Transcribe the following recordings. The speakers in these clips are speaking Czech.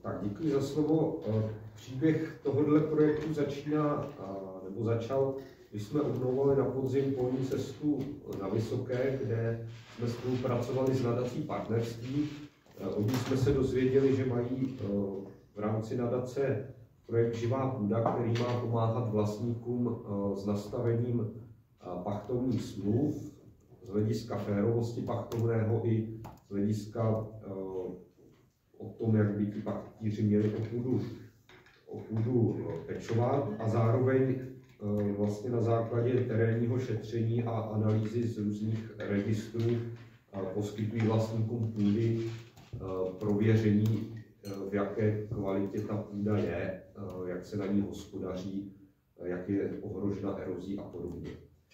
Tak děkuji za slovo. Příběh tohoto projektu začal, když jsme obnovovali na podzim polní cestu na Vysoké, kde jsme spolupracovali s nadací Partnerství. Od nich jsme se dozvěděli, že mají v rámci nadace projekt Živá půda, který má pomáhat vlastníkům s nastavením pachtovních smluv z hlediska férovosti pachtovného i z hlediska o tom, jak by ti pachtíři měli o půdu pečovat, a zároveň vlastně na základě terénního šetření a analýzy z různých registrů poskytují vlastníkům půdy prověření, v jaké kvalitě ta půda je, jak se na ní hospodaří, jak je ohrožena erozí a podobně.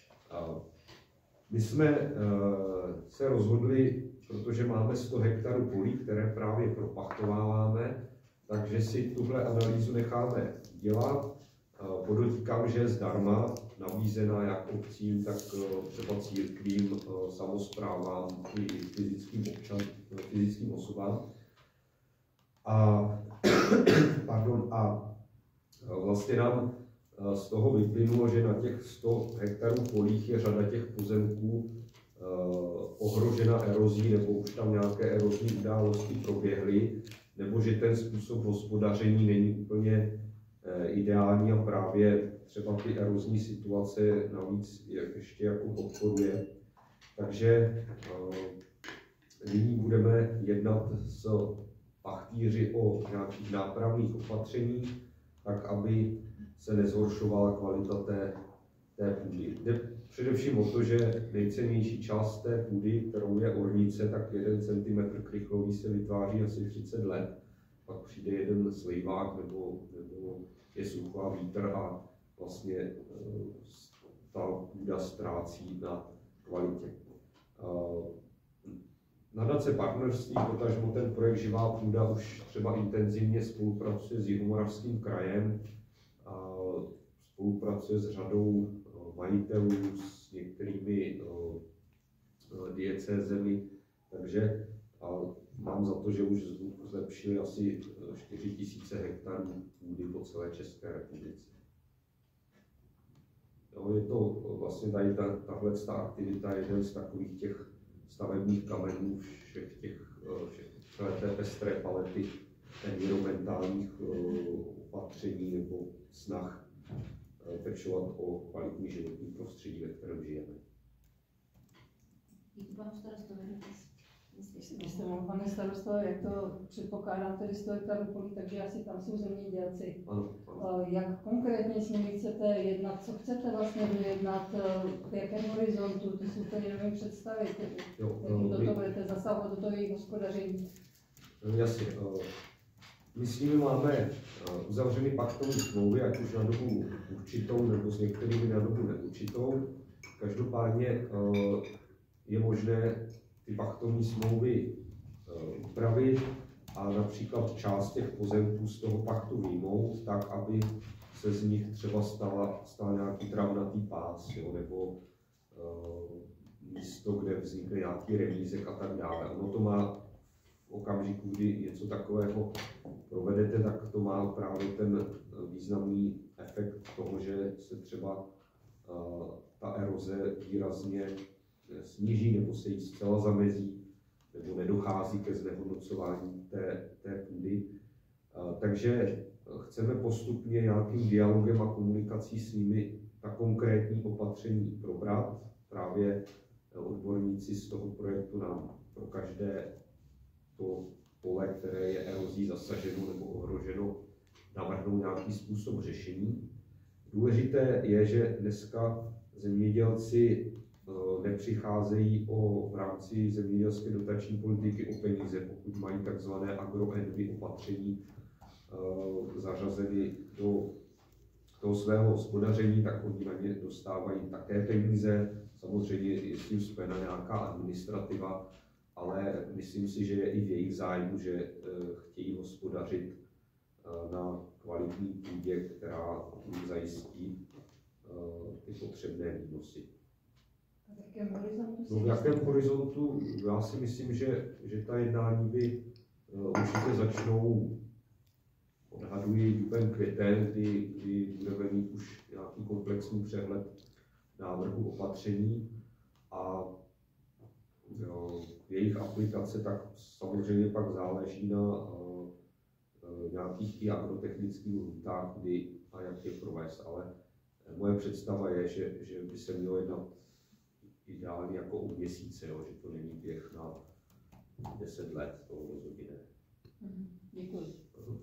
My jsme se rozhodli, protože máme 100 hektarů polí, které právě propachtováváme, takže si tuhle analýzu necháme dělat. Podotýkám, že je zdarma, nabízená jak obcím, tak třeba církvím, samosprávám i fyzickým osobám. A vlastně nám z toho vyplynulo, že na těch 100 hektarů polích je řada těch pozemků ohrožena erozí, nebo už tam nějaké erozní události proběhly, nebo že ten způsob hospodaření není úplně ideální a právě třeba ty erozní situace navíc ještě jako podporuje. Takže nyní budeme jednat s pachtíři o nějakých nápravných opatřeních, tak aby se nezhoršovala kvalita té půdy. Jde především o to, že nejcennější část té půdy, kterou je ornice, tak 1 cm krychlový se vytváří asi 30 let. Pak přijde jeden slejvák nebo je sucho a vítr a vlastně ta půda ztrácí na kvalitě. Nadace Partnerství, potažmo ten projekt Živá půda, už třeba intenzivně spolupracuje s Jihomoravským krajem, spolupracuje s řadou majitelů, s některými diecézemi, takže mám za to, že už zlepšili asi 4000 hektarů půdy po celé České republice. Jo, je to vlastně tady tahle aktivita jeden z takových těch stavebních kamenů všech té pestré palety environmentálních opatření nebo snah pečovat o kvalitní životní prostředí, ve kterém žijeme. Díky panu starostovi. Jste mohl, pane starosto, jak to předpokládám, tedy 100 hektarů polí, takže asi tam jsou zemědělci. Ano. Jak konkrétně s nimi chcete jednat, co chcete vlastně dojednat, v jakém horizontu, to si úplně nevím představit, jakým do toho budete zasahovat do toho jejich hospodaření. Jasně. My s nimi máme uzavřeny pachtovní smlouvy, ať už na dobu určitou, nebo s některými na dobu neurčitou. Každopádně je možné ty pachtovní smlouvy upravit a například část těch pozemků z toho pachtu vyjmout, tak aby se z nich třeba stal nějaký travnatý pás, jo, nebo místo, kde vznikne nějaký remízek a tak dále. Ono to má v okamžiku, kdy něco takového provedete, tak to má právě ten významný efekt toho, že se třeba ta eroze výrazně sníží nebo se jí zcela zamezí, nebo nedochází ke znehodnocování té půdy. Takže chceme postupně nějakým dialogem a komunikací s nimi ta konkrétní opatření probrat. Právě odborníci z toho projektu nám pro každé to pole, které je erozí zasaženo nebo ohroženo, navrhnou nějaký způsob řešení. Důležité je, že dneska zemědělci nepřicházejí v rámci zemědělské dotační politiky o peníze, pokud mají takzvané agroenvy opatření zařazeny do toho svého hospodaření, tak oni na ně dostávají také peníze. Samozřejmě je s tím spojena nějaká administrativa, ale myslím si, že je i v jejich zájmu, že chtějí hospodařit na kvalitní půdě, která jim zajistí ty potřebné výnosy. V jakém horizontu? Já si myslím, že ta jednání by určitě začnou odhaduji duben, květen, kdy budeme mít už nějaký komplexní přehled návrhu opatření a jejich aplikace tak samozřejmě pak záleží na nějakých i agrotechnických lhůtách, kdy a jak je provést, ale moje představa je, že by se mělo jednat ideálně jako o měsíce, jo, že to není běh na 10 let, to rozhodně ne. Děkuji.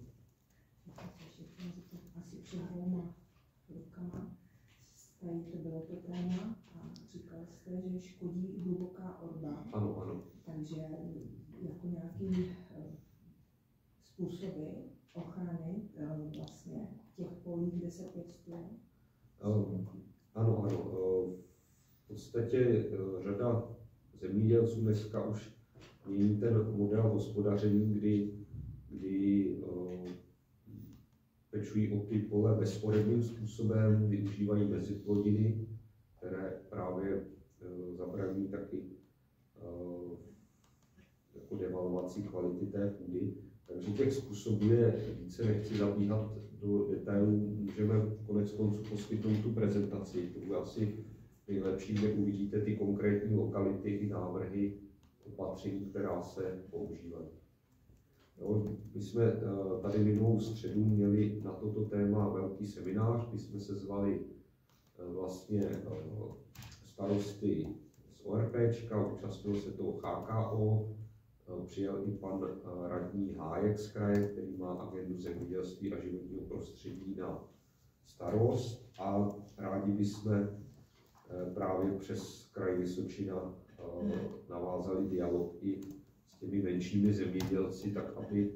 Asi před 2 rokama tady to bylo to téma a říkal jste, že škodí hluboká orba. Ano, ano. Takže jako nějaký způsoby ochrany vlastně těch polí, kde se pěstuje? Ano. V podstatě řada zemědělců dneska už mění ten model hospodaření, kdy pečují o ty pole bezporedným způsobem, využívají meziplodiny, které právě zabraňují taky jako devalvací kvality té půdy. Takže těch způsobů je více, nechci zabíhat do detailů, můžeme konec konců poskytnout tu prezentaci. To bude asi nejlepší, kde uvidíte ty konkrétní lokality i návrhy opatření, která se používají. Jo, my jsme tady minulou středu měli na toto téma velký seminář, kdy jsme se zvali vlastně starosty z ORPčka, účastnil se toho HKO, přijel i pan radní Hájek z kraje, který má agendu zemědělství a životního prostředí na starost a rádi bychom právě přes kraj Vysočina navázali dialog i s těmi menšími zemědělci, tak aby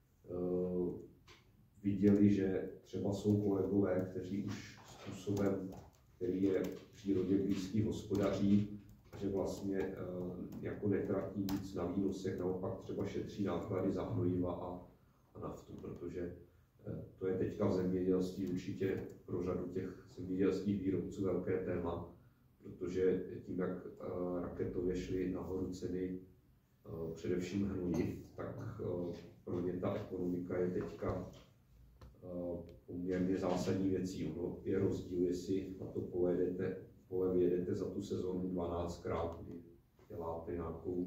viděli, že třeba jsou kolegové, kteří už způsobem, který je přírodě blízký, hospodaří, že vlastně jako netratí nic na výnosech, naopak třeba šetří náklady za hnojiva a naftu, protože to je teďka v zemědělství určitě pro řadu těch zemědělských výrobců velké téma, protože tím, jak raketově šly nahoru ceny především hnojiv, tak pro ně ta ekonomika je teďka poměrně zásadní věcí. Ono je rozdíl, jestli na to pole vyjedete za tu sezónu 12krát, kdy děláte nějakou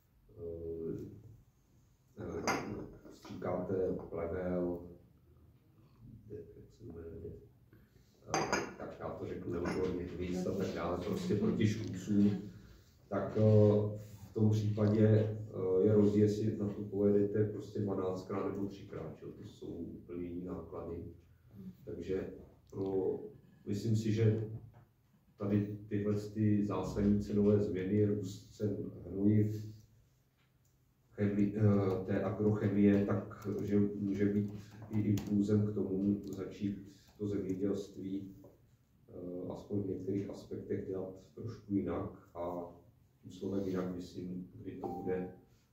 stříkáte plevel, tak já to řeknu neodborně, hvízd a tak dále, prostě proti škůdcům, tak v tom případě je rozdíl, jestli na to pojedete prostě 12krát nebo 3krát, to jsou úplně jiné náklady. Takže myslím si, že tady tyhle zásadní cenové změny, růst cen hnojiv, té agrochemie, takže může být i impulzem k tomu začít to zemědělství aspoň v některých aspektech dělat trošku jinak a tím slovem jinak myslím, kdy to bude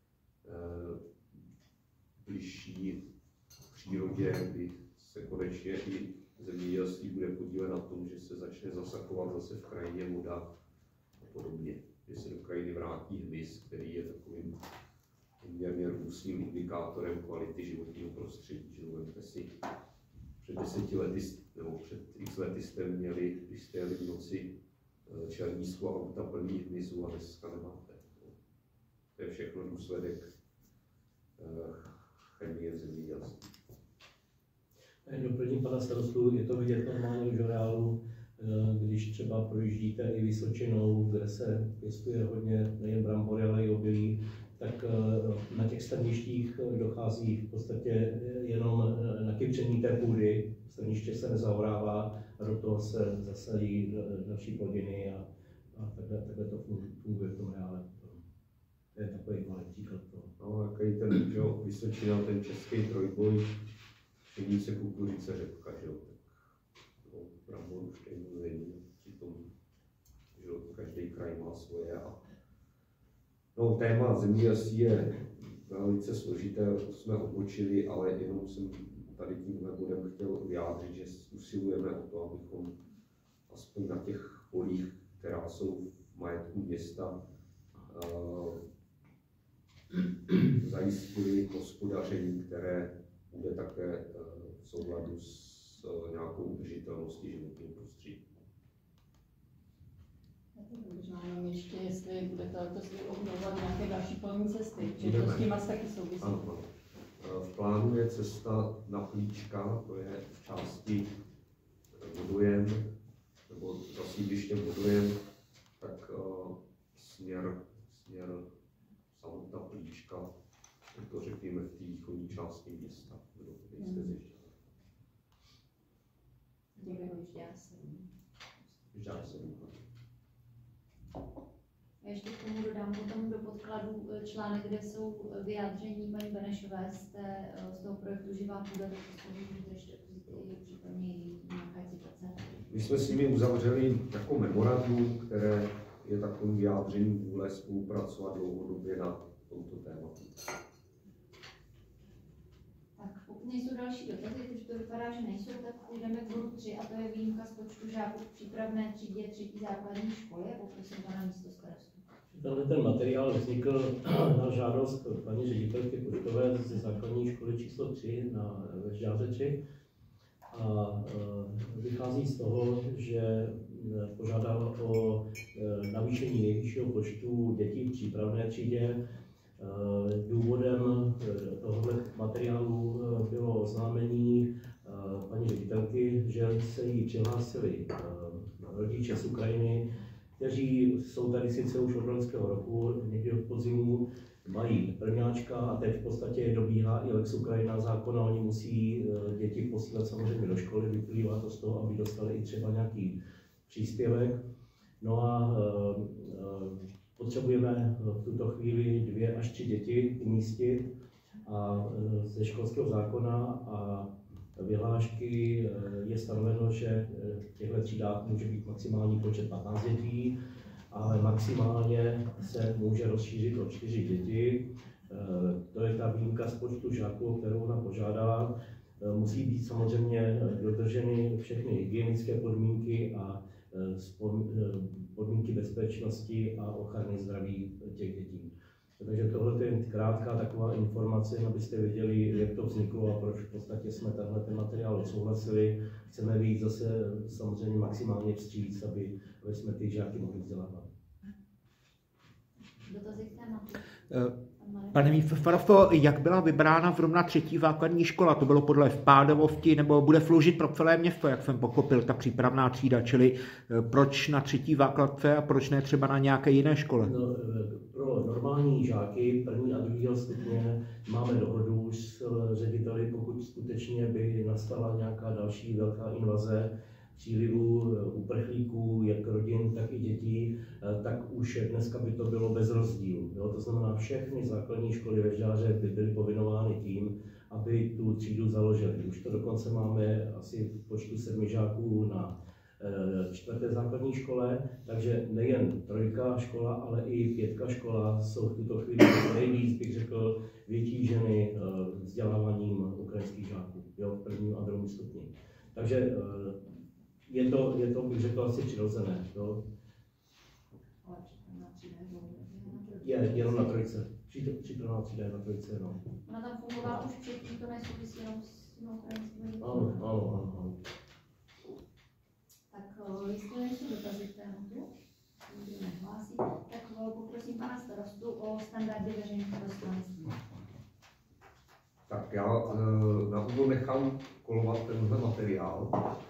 bližší přírodě, kdy se konečně i zemědělství bude podílet na tom, že se začne zasakovat zase v krajině voda a podobně. Že se do krajiny vrátí hmyz, který je takovým poměrně robustním indikátorem kvality životního prostředí. Že vemte si, před 10 lety nebo před x lety jste měli, když jste jeli v noci čelnízku a auta plný hmyzu a dneska nemáte. To je všechno důsledek chemie v zemědělství. Doplním pana starostu, je to vidět normálně už v reálu, když třeba projíždíte i Vysočinou, kde se pěstuje hodně nejen brambory, ale i obilí, tak na těch strništích dochází v podstatě jenom na kypření té půdy, strniště se nezaorává a do toho se zasadí další plodiny a takhle to funguje v tom reále. To je takový malý příklad toho. No, jaký ten, že Vysočina, ten český trojboj, pšenice, kukuřice, řepka, že jo, tak to brambor už stejně není, přitom, že každý kraj má svoje a no, téma zemědělství je velice složité, to jsme odbočili, ale jenom jsem tady tímhle bodem chtěl vyjádřit, že usilujeme o to, abychom aspoň na těch polích, která jsou v majetku města, zajistili hospodaření, které bude také v souladu s nějakou udržitelností životního prostředí. Možná jenom ještě, jestli budete letos obnovovat nějaké další polní cesty, že to s tím asi taky souvisí. Ano. V plánu je cesta na Plíčka, to je v části Vodojem, nebo za sídlištěm Vodojem, tak směr samotná Plíčka, to řekněme v té východní části města, kde jste zjištěli. Děkuji, Já ještě k tomu dodám potom do podkladu článek, kde jsou vyjádření paní Benešové z toho projektu Živá půda, tak to můžete ještě případně nějaká citace. My jsme s nimi uzavřeli jako memorandum, které je takovým vyjádřením vůle spolupracovat dlouhodobě na tomto tématu. Tak pokud nejsou další dotazy, když to vypadá, že nejsou, tak půjdeme k bodu 3 a to je výjimka z počtu žáků v přípravné třídě 3. základní školy. Poprosím pana místostarostu. Ten materiál vznikl na žádost paní ředitelky Poštové ze základní školy číslo 3 na Vežďáře 3 a vychází z toho, že požádala o navýšení nejvyššího počtu dětí v přípravné třídě. Důvodem tohoto materiálu bylo oznámení paní ředitelky, že se jí přihlásili rodiče z Ukrajiny, kteří jsou tady sice už od loňského roku, někdy od podzimu, mají prvňáčka a teď v podstatě dobíhá i Lex Ukrajina zákona, oni musí děti posílat samozřejmě do školy, vyplývá to z toho, aby dostali i třeba nějaký příspěvek. No a potřebujeme v tuto chvíli 2 až 3 děti umístit a ze školského zákona a vyhlášky je stanoveno, že v těchto třídách může být maximální počet 15 dětí, ale maximálně se může rozšířit o 4 děti. To je ta výjimka z počtu žáků, kterou ona požádala. Musí být samozřejmě dodrženy všechny hygienické podmínky a podmínky bezpečnosti a ochrany zdraví těch dětí. Takže tohle je krátká taková informace, abyste věděli, jak to vzniklo a proč v podstatě jsme tenhle materiál odsouhlasili. Chceme vyjít zase samozřejmě maximálně vstříc, aby jsme ty žáky mohli vzdělávat. Dotazy k tématu? Pane místostarostko, jak byla vybrána zrovna 3. základní škola? To bylo podle vpádovosti, nebo bude sloužit pro celé město, jak jsem pochopil, ta přípravná třída, čili proč na 3. základce a proč ne třeba na nějaké jiné škole? No, pro normální žáky 1. a 2. stupně máme dohodu s řediteli, pokud skutečně by nastala nějaká další velká invaze přílivu uprchlíků, jak rodin, tak i dětí, tak už dneska by to bylo bez rozdílu. Jo? To znamená, všechny základní školy ve Žďáře by byly povinovány tím, aby tu třídu založili. Už to dokonce máme asi v počtu 7 žáků na 4. základní škole, takže nejen 3. škola, ale i 5. škola jsou v tuto chvíli nejvíc, bych řekl, vytíženy vzděláváním ukrajinských žáků, jo, v 1. a 2. stupni. Takže je to, bych řekl, asi přirozené. Jo. Je jenom na 3. Přípravná třída je na 3. No. Ona tam fungovala už předtím, to nesouvisí jenom s tím ukrajinským dětmi. Ano. Tak jestli nejsou dotazy k tématu, nikdo nehlásí, tak poprosím pana starostu o standardy veřejného prostranství. Tak já na úvod nechám kolovat tenhle materiál.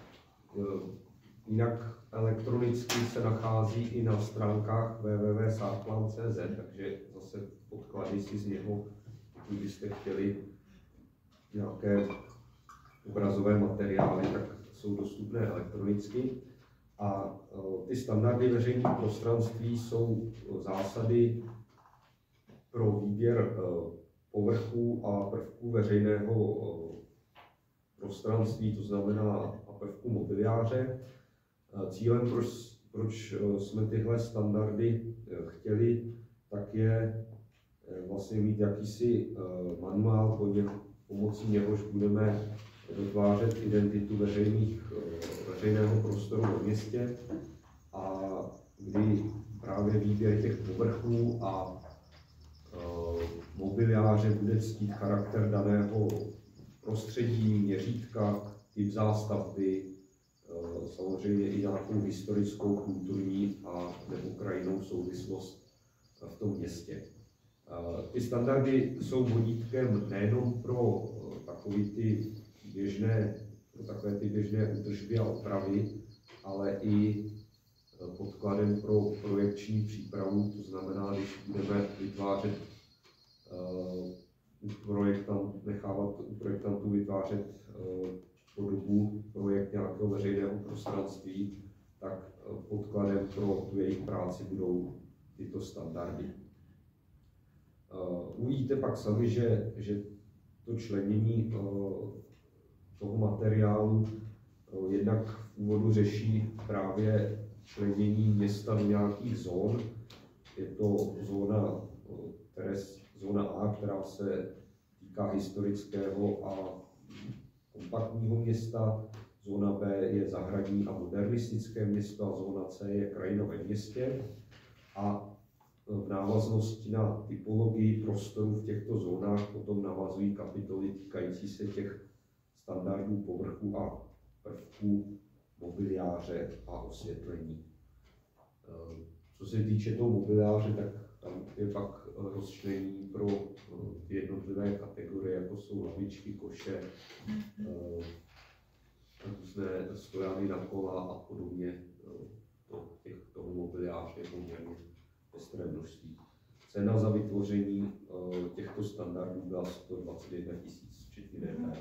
Jinak elektronicky se nachází i na stránkách www.sarplan.cz, takže zase podklady si z něho, kdybyste chtěli nějaké obrazové materiály, tak jsou dostupné elektronicky. A ty standardy veřejných prostranství jsou zásady pro výběr povrchů a prvků veřejného prostranství, to znamená prvků mobiliáře. Cílem, proč jsme tyhle standardy chtěli, tak je vlastně mít jakýsi manuál, pomocí něhož budeme dotvářet identitu veřejného prostoru ve městě a kdy právě výběr těch povrchů a mobiliáře bude ctít charakter daného prostředí, měřítka, typ zástavby, samozřejmě i nějakou historickou, kulturní a nebo krajinnou souvislost v tom městě. Ty standardy jsou vodítkem nejenom pro takové ty běžné údržby a opravy, ale i podkladem pro projekční přípravu, to znamená, když budeme vytvářet nechávat u projektantů vytvářet podobu projekt nějakého veřejného prostranství, tak podkladem pro tu jejich práci budou tyto standardy. Uvidíte pak sami, že to členění toho materiálu jednak v úvodu řeší právě členění města do nějakých zón. Je to zóna A, která se týká historického a kompaktního města, zóna B je zahradní a modernistické město a zóna C je krajina ve městě. A v návaznosti na typologii prostoru v těchto zónách potom navazují kapitoly týkající se těch standardů povrchu a prvků mobiliáře a osvětlení. Co se týče toho mobiliáře, tak tam je pak rozčlenění pro jednotlivé kategorie, jako jsou lavičky, koše, různé stojany na kola a podobně. Toho mobiliáře je poměrně pestré množství. Cena za vytvoření těchto standardů byla 121 000 včetně DPH.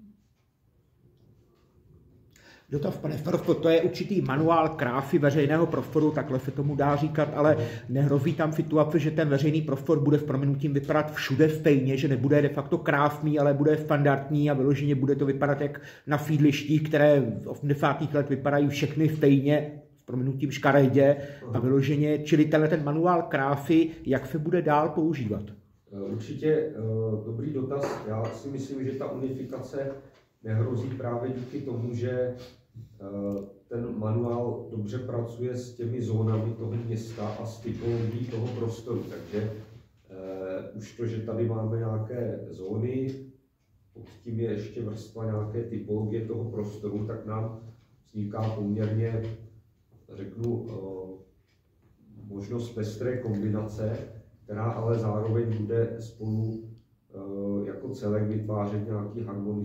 Dotaz, pane Farfo, to je určitý manuál kráfy veřejného prostoru, takhle se tomu dá říkat, ale nehrozí tam situace, že ten veřejný prostor bude v prominutím vypadat všude stejně, že nebude de facto kráfný, ale bude standardní a vyloženě bude to vypadat jak na sídlištích, které v 80. let vypadají všechny stejně, v prominutím škaredě a vyloženě, čili ten manuál kráfy, jak se bude dál používat? Určitě dobrý dotaz. Já si myslím, že ta unifikace nehrozí právě díky tomu, že ten manuál dobře pracuje s těmi zónami toho města a s typologií toho prostoru. Takže už to, že tady máme nějaké zóny, pod tím je ještě vrstva nějaké typologie toho prostoru, tak nám vzniká poměrně, řeknu, možnost pestré kombinace, která ale zároveň bude spolu jako celek vytvářet nějaký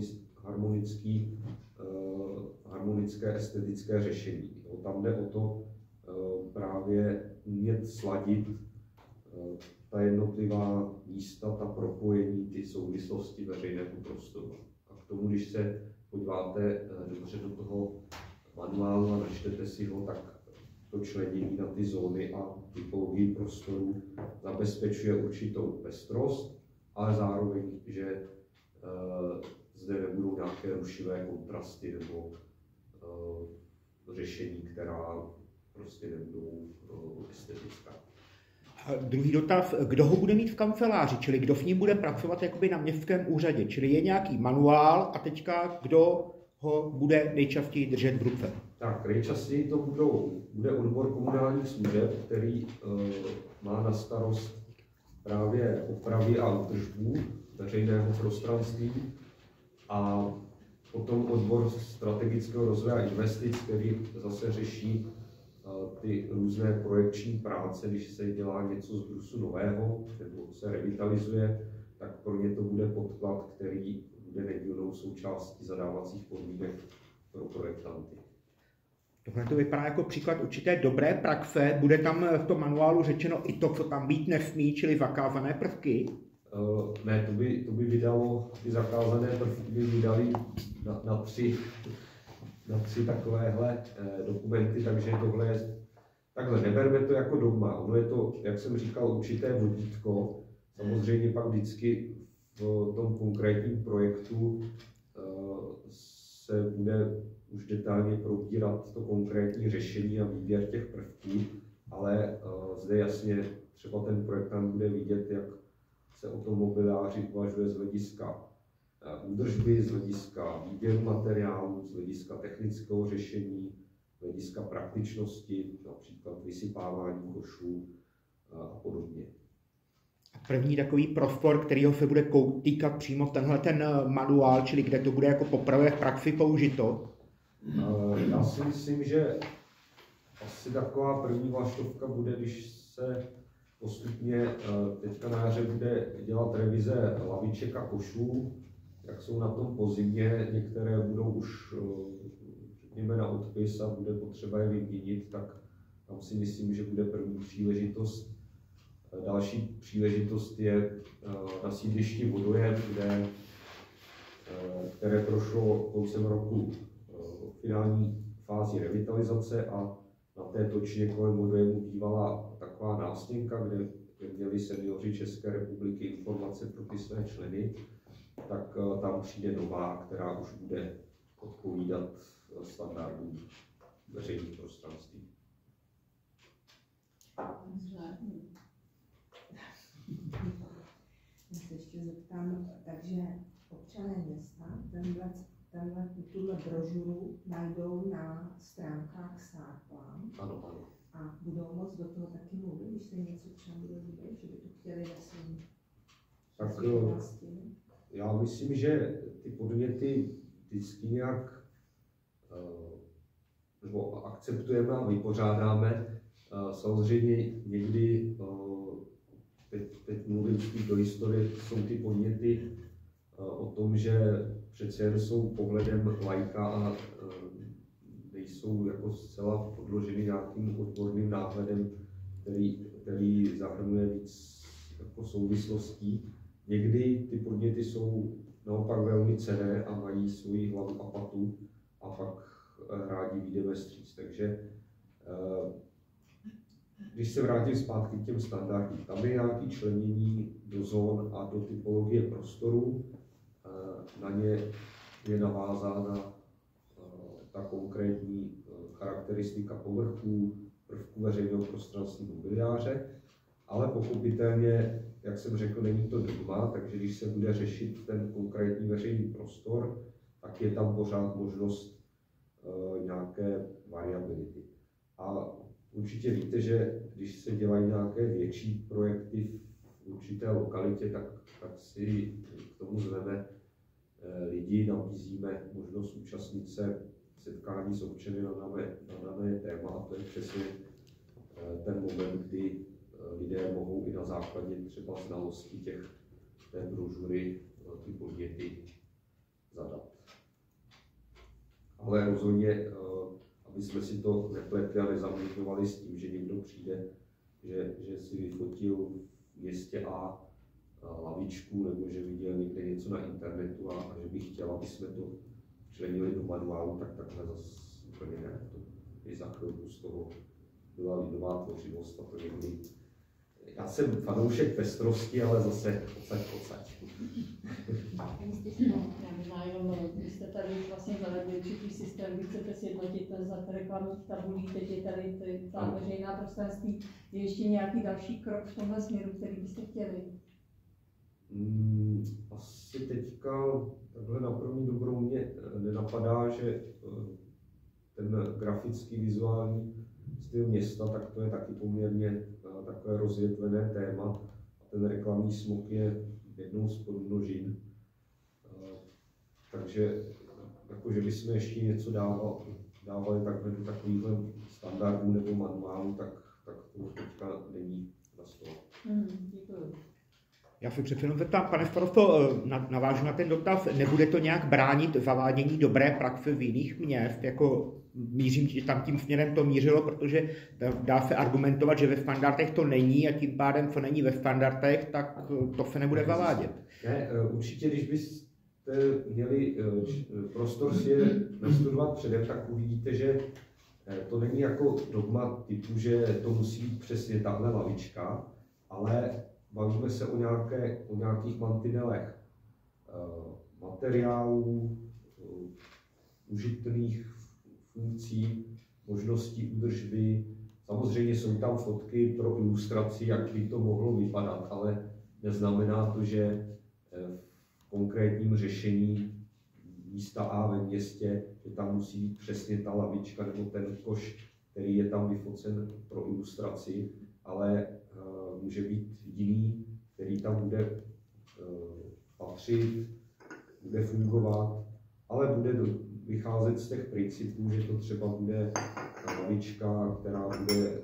harmonické estetické řešení. Tam jde o to právě umět sladit ta jednotlivá místa, ta propojení, ty souvislosti veřejného prostoru. A k tomu, když se podíváte dobře do toho manuálu a načtete si ho, tak to členění na ty zóny a typologii prostoru zabezpečuje určitou pestrost, ale zároveň, že zde nebudou nějaké rušivé kontrasty nebo řešení, která prostě nebudou estetická. A druhý dotaz, kdo ho bude mít v kanceláři, čili kdo v ní bude pracovat jakoby na městském úřadě, čili je nějaký manuál a teďka kdo ho bude nejčastěji držet v ruce? Tak, nejčastěji to bude odbor komunálních služeb, který má na starost právě opravy a údržbu veřejného prostranství, a potom odbor strategického rozvoje a investic, který zase řeší ty různé projekční práce, když se dělá něco z brusu nového nebo se revitalizuje, tak pro ně to bude podklad, který bude nedílnou součástí zadávacích podmínek pro projektanty. Tohle to vypadá jako příklad určité dobré praxe. Bude tam v tom manuálu řečeno i to, co tam být nesmí, čili zakázané prvky? Ne, to by vydalo, ty zakázané prvky by vydali na tři takovéhle dokumenty, takže tohle je, takhle, neberme to jako dogma, ono je to, jak jsem říkal, určité vodítko, samozřejmě pak vždycky v tom konkrétním projektu se bude už detailně probírat to konkrétní řešení a výběr těch prvků, ale zde jasně třeba ten projektant bude vidět, jak se o tom mobiliáři uvažuje z hlediska údržby, z hlediska výběru materiálů, z hlediska technického řešení, z hlediska praktičnosti, například vysypávání košů a podobně. První takový prostor, kterýho se bude týkat přímo tenhle ten manuál, čili kde to bude jako poprvé v praxi použito? Já si myslím, že asi taková první vlaštovka bude, když se postupně teďka na jaře bude dělat revize laviček a košů, jak jsou na tom po zimě, některé budou už řekněme na odpis a bude potřeba je vyměnit, tak tam si myslím, že bude první příležitost. Další příležitost je na sídlišti Vodojem, které prošlo koncem roku finální fázi revitalizace a na té točině kolem Vodojemu bývala taková nástěnka, kde měli seniori České republiky informace pro ty své členy, tak tam přijde nová, která už bude odpovídat standardům veřejných prostranství. Já se ještě zeptám, takže občané města tuhle brožuru najdou na stránkách SARPlan. Ano, ano. A budou moct do toho taky mluvit, když se něco třeba bude vidět, že by to chtěli ve svým oblasti. Já myslím, že ty podněty vždycky nějak nebo akceptujeme a vypořádáme. Samozřejmě někdy, teď mluvím spíš do historie, jsou ty podněty o tom, že přece jen jsou pohledem laika a nejsou jako zcela podloženy nějakým odborným náhledem, který zahrnuje víc jako souvislostí. Někdy ty podněty jsou naopak velmi cenné a mají svoji hlavu a patu a pak rádi vyjdeme vstříc. Takže když se vrátím zpátky k těm standardům, tam je nějaké členění do zón a do typologie prostoru, na ně je navázána ta konkrétní charakteristika povrchů, prvků veřejného prostranství mobiliáře, ale pochopitelně, jak jsem řekl, není to dogma, takže když se bude řešit ten konkrétní veřejný prostor, tak je tam pořád možnost nějaké variability. A určitě víte, že když se dělají nějaké větší projekty v určité lokalitě, tak si k tomu zveme lidi, nabízíme možnost účastnit se setkání s občany na dané téma a to je přesně ten moment, kdy lidé mohou i na základě třeba znalostí té brožury ty podněty zadat. Ale rozhodně, aby jsme si to nepletli a nezaměňovali s tím, že někdo přijde, že si vyfotil v městě A lavičku nebo že viděl někde něco na internetu a že by chtěl, aby jsme to včlenili do manuálu, tak takhle zase úplně ne. To i za chvilku z toho byla lidová tvořivost a to někdy. Já jsem fanoušek pestrosti, ale zase odsaď. Možná jenom, vy jste tady už vlastně zavedli určitý systém, kdy chcete sjednotit za reklamních tabulí, teď je tady ta veřejná prostranství. Je ještě nějaký další krok v tomhle směru, který byste chtěli? Asi teďka takhle na první dobrou mě nenapadá, že ten grafický vizuální styl města, tak to je taky poměrně takové rozvětvené téma. A ten reklamní smog je jednou z podmnožin. Takže jakože bychom ještě něco dávali takhle do takovýchhle standardů nebo manuálů, tak to teďka není na stole. Děkuji. Já se přece jenom zeptám, pane starosto, navážu na ten dotaz, nebude to nějak bránit zavádění dobré praxe v jiných měst? Jako mířím, že tam tím směrem to mířilo, protože dá se argumentovat, že ve standardech to není a tím pádem, co není ve standardech, tak to se nebude zavádět. Ne, určitě, když byste měli prostor si je nastudovat předem, tak uvidíte, že to není jako dogma typu, že to musí být přesně tahle lavička, ale bavíme se o nějakých mantinelech materiálů, užitných funkcí, možností údržby. Samozřejmě jsou tam fotky pro ilustraci, jak by to mohlo vypadat, ale neznamená to, že v konkrétním řešení místa A ve městě, že tam musí být přesně ta lavička nebo ten koš, který je tam vyfocen pro ilustraci, ale může být jiný který tam bude patřit, bude fungovat, ale bude vycházet z těch principů, že to třeba bude lavička, která bude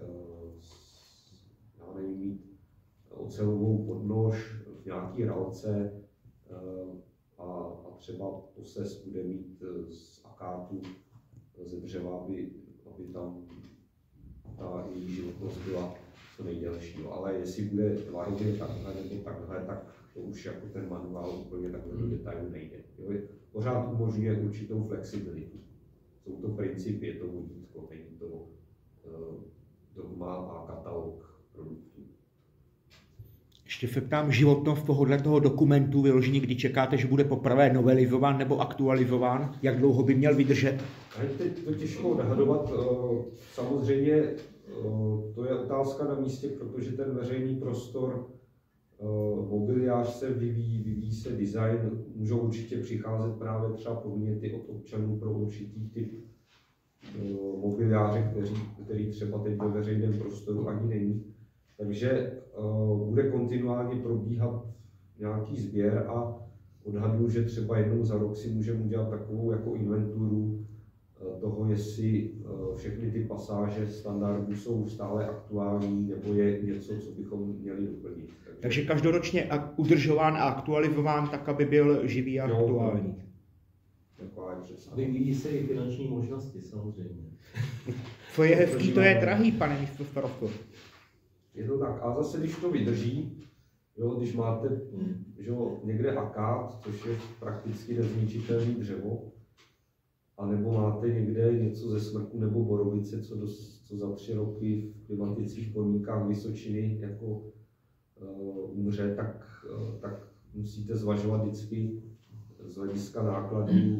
mít ocelovou podnož v nějaké ralce a třeba posez bude mít z akátu, ze dřeva, aby tam ta její životnost byla co nejdelší. Ale jestli bude tvarově takhle nebo takhle, tak to už jako ten manuál úplně takhle do detailu nejde. Jo? Pořád umožňuje určitou flexibilitu. Jsou to principy, je to vodítko, není to dogma a katalog produktů. Ještě se ptám, životnost tohoto dokumentu vyložení, kdy čekáte, že bude poprvé novelizován nebo aktualizován? Jak dlouho by měl vydržet? Teď to těžko odhadovat. Samozřejmě to je otázka na místě, protože ten veřejný prostor, mobiliář se vyvíjí se design, můžou určitě přicházet právě třeba podněty od občanů pro určitý typ mobiliáře, který třeba teď ve veřejném prostoru ani není. Takže bude kontinuálně probíhat nějaký sběr a odhaduju, že třeba jednou za rok si můžeme udělat takovou jako inventuru toho, jestli všechny ty pasáže standardů jsou stále aktuální, nebo je něco, co bychom měli doplnit. Takže každoročně udržován a aktualizován tak, aby byl živý a aktuální. Vyvíjí se i finanční možnosti, samozřejmě. Co je hezký, to je drahý, pane místostarostko. Je to tak. A zase, když to vydrží, jo, když máte někde akát, což je prakticky nezničitelné dřevo, anebo máte někde něco ze smrku nebo borovice, co za 3 roky v klimatických podmínkách Vysočiny jako umře, tak musíte zvažovat vždycky z hlediska nákladů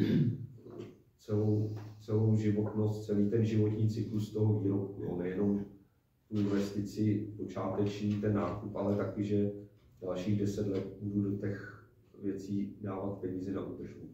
celou životnost, celý ten životní cyklus toho výrobku. Jo. Nejenom tu investici počáteční, ten nákup, ale taky, že dalších 10 let budu do těch věcí dávat peníze na údržbu.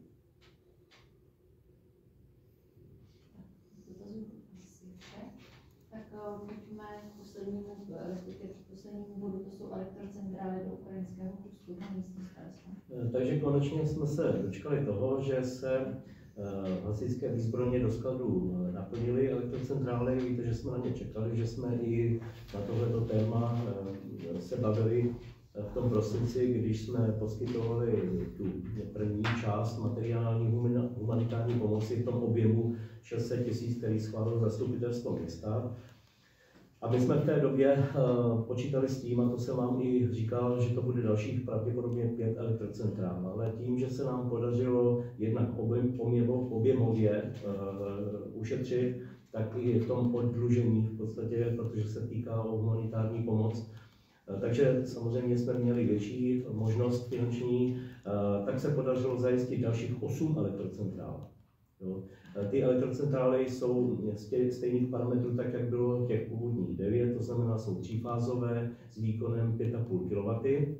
Tak pojďme k poslednímu bodu, to jsou elektrocentrály do ukrajinského Rusku, na místní starosta. Takže konečně jsme se dočkali toho, že se hasičské výzbrojně do skladů naplnily elektrocentrály. Víte, že jsme na ně čekali, že jsme i na tohleto téma se bavili v tom prosinci, když jsme poskytovali tu první část materiální humanitární pomoci v tom objemu 600 000, který schválilo zastupitelstvo města. A my jsme v té době počítali s tím, a to jsem vám i říkal, že to bude dalších pravděpodobně 5 elektrocentrál, ale tím, že se nám podařilo jednak objemově ušetřit, tak i v tom oddlužení v podstatě, protože se týká o humanitární pomoc. Takže samozřejmě jsme měli větší možnost finanční, tak se podařilo zajistit dalších 8 elektrocentrál. Jo. Ty elektrocentrály jsou z těch stejných parametrů, tak jak bylo těch původních 9, to znamená, jsou 3fázové s výkonem 5,5 kW.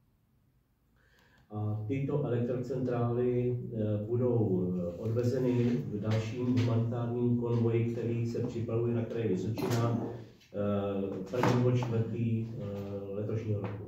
A tyto elektrocentrály budou odvezeny v dalším humanitárním konvoji, který se připravuje na kraji Vysočina 1. čtvrtý letošního roku.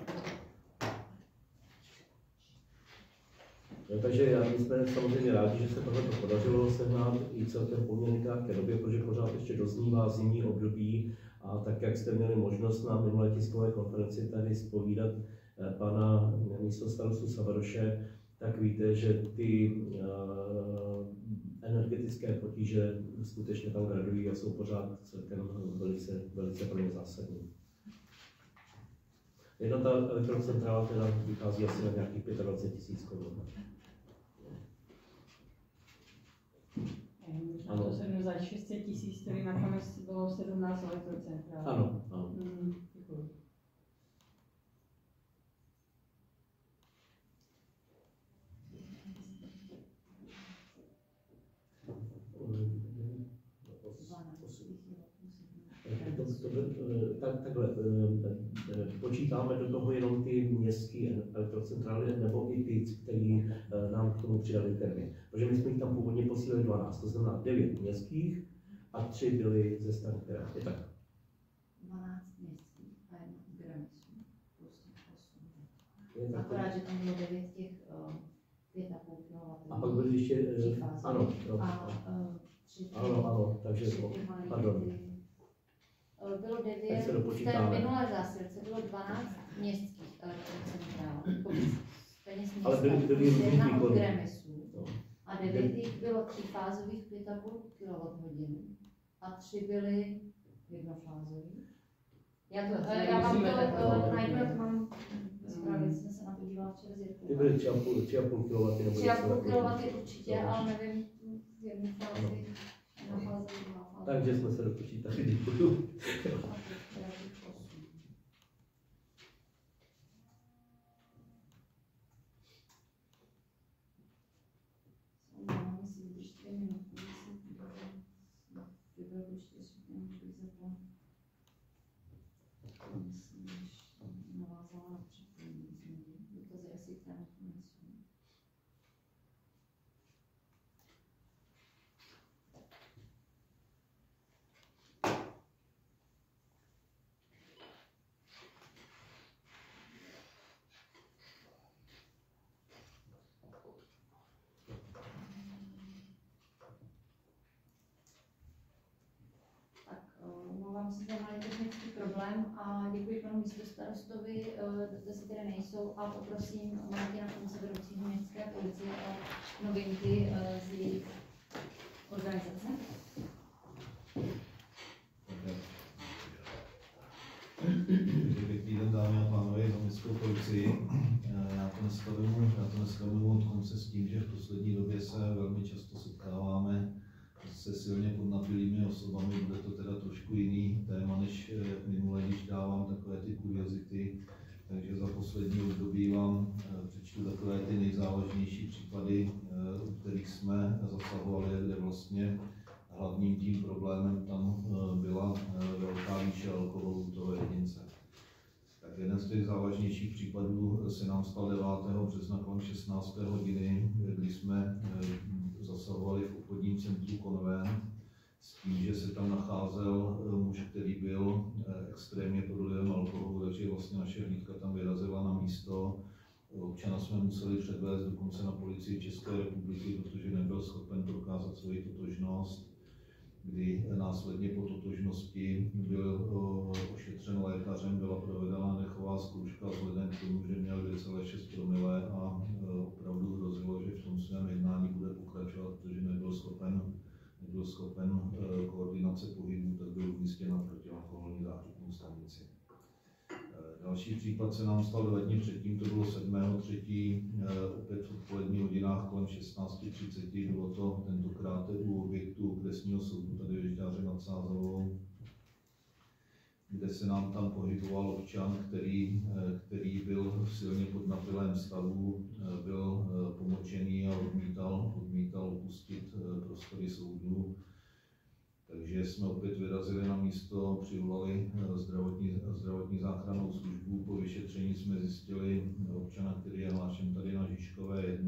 Takže my jsme samozřejmě rádi, že se tohle podařilo sehnat i celkem poměrně krátké době, protože pořád ještě doznívá zimní období a tak, jak jste měli možnost na minulé tiskové konferenci tady zpovídat pana místostarostu Savaroše, tak víte, že ty energetické potíže skutečně tam gradují a jsou pořád celkem velice pro ně zásadní. Jedna ta elektrocentrála teda vychází asi na nějakých 25 000 korun. Ano. To jsem za 600 000, který nakonec bylo 17 elektrocentrál. Ano. Děkuji. Takhle, počítáme do toho jenom ty městské elektrocentrály nebo i ty, které nám k tomu přidali termín. Protože my jsme jich tam původně posílili 12, to znamená 9 městských a 3 byly ze Stankera. Je tak? 12 městských a 1 Granicu. Akorát, že tam bylo 9 těch 5,5 kW. A pak byly ještě, ano, ano, takže, pardon. Bylo 9, v té minulé zásilce bylo 12 městských elektrocentrál, peněz ale byly jedna od Gremisu, a 9 jich bylo třífázových 5,5 kWh a 3 byly jednofázový. Já vám to najdu, jak mám zprávě, jsem se napodívala včera z Jirkou. Ty byly 3,5 kW. 3,5 kW určitě, ale nevím, v jedné fázi, na fázi, druhá fázi. Takže jsme se dopočítali, děkuju. Omlouvám se za malý technický problém a děkuji panu místostarostovi, dotazy které nejsou, a poprosím Martina Kunce, vedoucího městské policie, o novinky z jejich organizace. Pěkný den, dámy a pánové, za městskou policii. Já to dneska budu od konce s tím, že v poslední době se velmi často setkáváme se silně podnapilými osobami. Bude to teda trošku jiný téma než minule, když dávám takové ty kuriozity. Takže za poslední období vám přečtu takové ty nejzávažnější případy, u kterých jsme zasahovali, kde vlastně hlavním tím problémem tam byla velká výše alkoholu toho jedince. Tak jeden z těch závažnějších případů se nám stal 9. března kolem 16. hodiny, kdy jsme zasahovali v obchodním centru Konvent s tím, že se tam nacházel muž, který byl extrémně pod vlivem alkoholu, takže vlastně naše hlídka tam vyrazila na místo. Občana jsme museli předvést dokonce na policii České republiky, protože nebyl schopen prokázat svoji totožnost, kdy následně po totožnosti byl ošetřen lékařem, byla provedena dechová zkouška vzhledem k tomu, že měl 2,6 promile a opravdu hrozilo, že v tom svém jednání bude pokračovat, protože nebyl schopen koordinace pohybů, tak byl umístěn na protialkoholní záchytnou stanici. Další případ se nám stal 2 dny předtím, to bylo 7.3. Opět v odpoledních hodinách kolem 16:30. Bylo to tentokrát u objektu okresního soudu tady ve Žďáře nad Sázavou, kde se nám tam pohyboval občan, který byl v silně podnapilém stavu, byl pomočený a odmítal opustit prostory soudu. Takže jsme opět vyrazili na místo, přivolali zdravotní záchrannou službu. Po vyšetření jsme zjistili občana, který je hlášen tady na Žižkové 1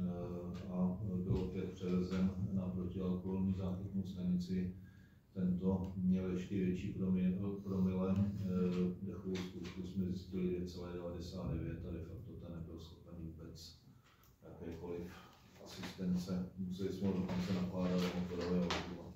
a byl opět převezen na protialkoholní záchytnou stanici. Tento měl ještě větší promile, dechovou zkoušku jsme zjistili 2,99 a de facto ten nebyl schopen vůbec jakékoliv asistence. Museli jsme ho dokonce nakládat do motorového vozidla.